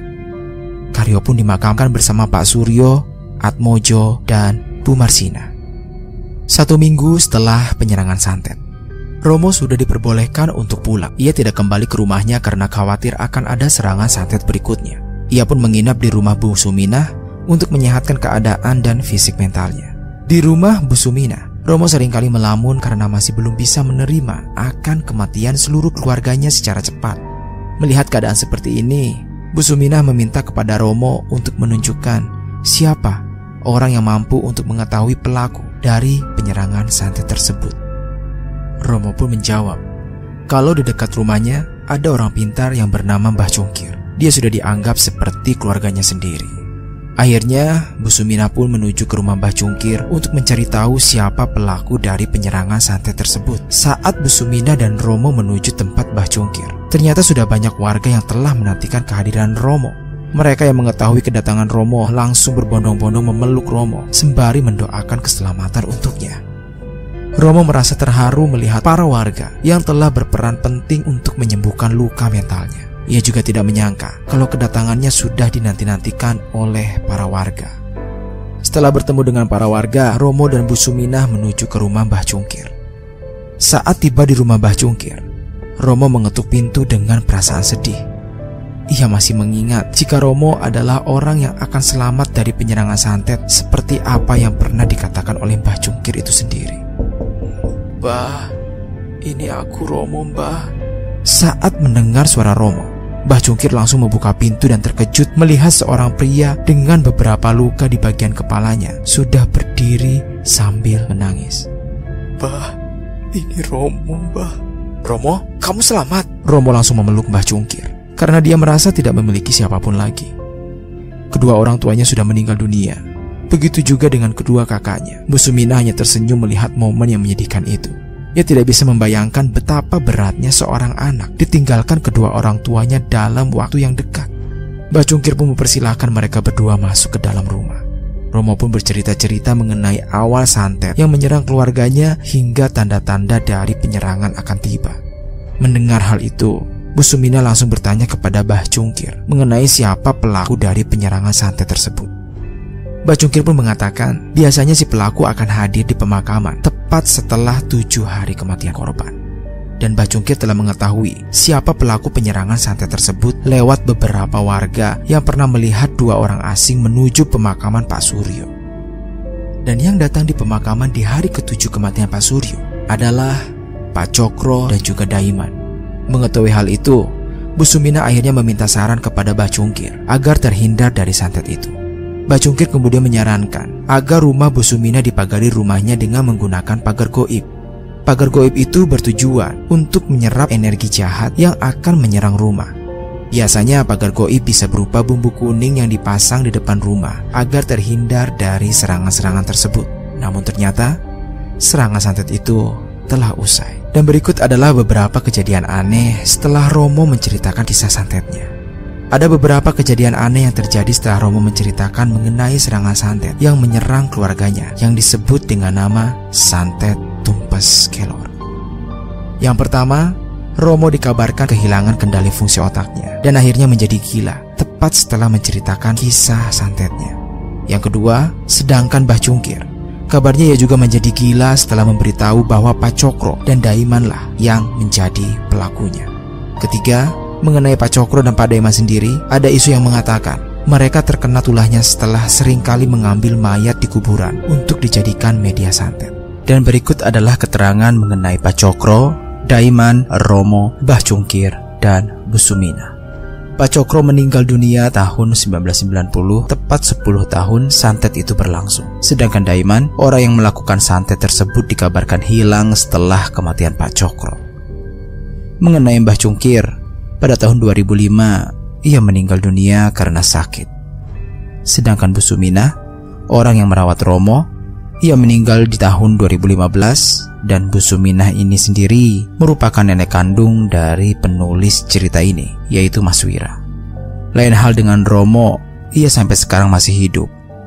Karyo pun dimakamkan bersama Pak Suryo, Atmojo, dan Bu Marsina. Satu minggu setelah penyerangan santet, Romo sudah diperbolehkan untuk pulang. Ia tidak kembali ke rumahnya karena khawatir akan ada serangan santet berikutnya. Ia pun menginap di rumah Bu Sumina untuk menyehatkan keadaan dan fisik mentalnya. Di rumah Bu Sumina, Romo seringkali melamun karena masih belum bisa menerima akan kematian seluruh keluarganya secara cepat. Melihat keadaan seperti ini, Bu Sumina meminta kepada Romo untuk menunjukkan siapa orang yang mampu untuk mengetahui pelaku dari penyerangan santet tersebut. Romo pun menjawab, kalau di dekat rumahnya ada orang pintar yang bernama Mbah Cungkir. Dia sudah dianggap seperti keluarganya sendiri. Akhirnya, Bu Sumina pun menuju ke rumah Mbah Cungkir untuk mencari tahu siapa pelaku dari penyerangan santet tersebut. Saat Bu Sumina dan Romo menuju tempat Mbah Cungkir, ternyata sudah banyak warga yang telah menantikan kehadiran Romo. Mereka yang mengetahui kedatangan Romo langsung berbondong-bondong memeluk Romo sembari mendoakan keselamatan untuknya. Romo merasa terharu melihat para warga yang telah berperan penting untuk menyembuhkan luka mentalnya. Ia juga tidak menyangka kalau kedatangannya sudah dinanti-nantikan oleh para warga. Setelah bertemu dengan para warga, Romo dan Bu Sumina menuju ke rumah Mbah Cungkir. Saat tiba di rumah Mbah Cungkir, Romo mengetuk pintu dengan perasaan sedih. Ia masih mengingat jika Romo adalah orang yang akan selamat dari penyerangan santet seperti apa yang pernah dikatakan oleh Mbah Cungkir itu sendiri. "Mbah, ini aku Romo, Mbah." Saat mendengar suara Romo, Mbah Cungkir langsung membuka pintu dan terkejut melihat seorang pria dengan beberapa luka di bagian kepalanya sudah berdiri sambil menangis. "Mbah, ini Romo, Mbah." "Romo, kamu selamat?" Romo langsung memeluk Mbah Cungkir karena dia merasa tidak memiliki siapapun lagi. Kedua orang tuanya sudah meninggal dunia. Begitu juga dengan kedua kakaknya. Bu Sumina hanya tersenyum melihat momen yang menyedihkan itu. Ia tidak bisa membayangkan betapa beratnya seorang anak ditinggalkan kedua orang tuanya dalam waktu yang dekat. Mbah Cungkir pun mempersilahkan mereka berdua masuk ke dalam rumah. Romo pun bercerita-cerita mengenai awal santet yang menyerang keluarganya hingga tanda-tanda dari penyerangan akan tiba. Mendengar hal itu, Bu Sumina langsung bertanya kepada Mbah Cungkir mengenai siapa pelaku dari penyerangan santet tersebut. Mbah Cungkir pun mengatakan biasanya si pelaku akan hadir di pemakaman tepat setelah tujuh hari kematian korban. Dan Mbah Cungkir telah mengetahui siapa pelaku penyerangan santet tersebut lewat beberapa warga yang pernah melihat dua orang asing menuju pemakaman Pak Suryo. Dan yang datang di pemakaman di hari ketujuh kematian Pak Suryo adalah Pak Cokro dan juga Daiman. Mengetahui hal itu, Bu Sumina akhirnya meminta saran kepada Mbah Cungkir agar terhindar dari santet itu. Mbah Cungkir kemudian menyarankan agar rumah Bu Sumina dipagari rumahnya dengan menggunakan pagar goib. Pagar goib itu bertujuan untuk menyerap energi jahat yang akan menyerang rumah. Biasanya pagar goib bisa berupa bumbu kuning yang dipasang di depan rumah agar terhindar dari serangan-serangan tersebut. Namun ternyata serangan santet itu telah usai. Dan berikut adalah beberapa kejadian aneh setelah Romo menceritakan kisah santetnya. Ada beberapa kejadian aneh yang terjadi setelah Romo menceritakan mengenai serangan santet yang menyerang keluarganya yang disebut dengan nama Santet Tumpes Kelor. Yang pertama, Romo dikabarkan kehilangan kendali fungsi otaknya dan akhirnya menjadi gila tepat setelah menceritakan kisah santetnya. Yang kedua, sedangkan Mbah Cungkir, kabarnya ia juga menjadi gila setelah memberitahu bahwa Pak Cokro dan Daimanlah yang menjadi pelakunya. Ketiga, mengenai Pak Cokro dan Pak Daiman sendiri, ada isu yang mengatakan mereka terkena tulahnya setelah seringkali mengambil mayat di kuburan untuk dijadikan media santet. Dan berikut adalah keterangan mengenai Pak Cokro, Daiman, Romo, Mbah Cungkir, dan Bu Sumina. Pak Cokro meninggal dunia tahun sembilan belas sembilan puluh, tepat sepuluh tahun santet itu berlangsung. Sedangkan Daiman, orang yang melakukan santet tersebut dikabarkan hilang setelah kematian Pak Cokro. Mengenai Mbah Cungkir, pada tahun dua ribu lima, ia meninggal dunia karena sakit. Sedangkan Bu Sumina, orang yang merawat Romo, ia meninggal di tahun dua ribu lima belas. Dan Bu Sumina ini sendiri merupakan nenek kandung dari penulis cerita ini, yaitu Mas Wira. Lain hal dengan Romo, ia sampai sekarang masih hidup,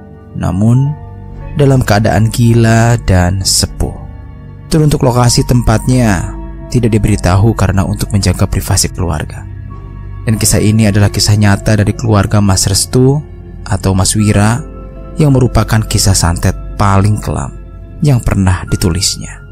namun dalam keadaan gila dan sepuh. Teruntuk lokasi tempatnya tidak diberitahu karena untuk menjaga privasi keluarga. Dan kisah ini adalah kisah nyata dari keluarga Mas Restu atau Mas Wira yang merupakan kisah santet paling kelam yang pernah ditulisnya.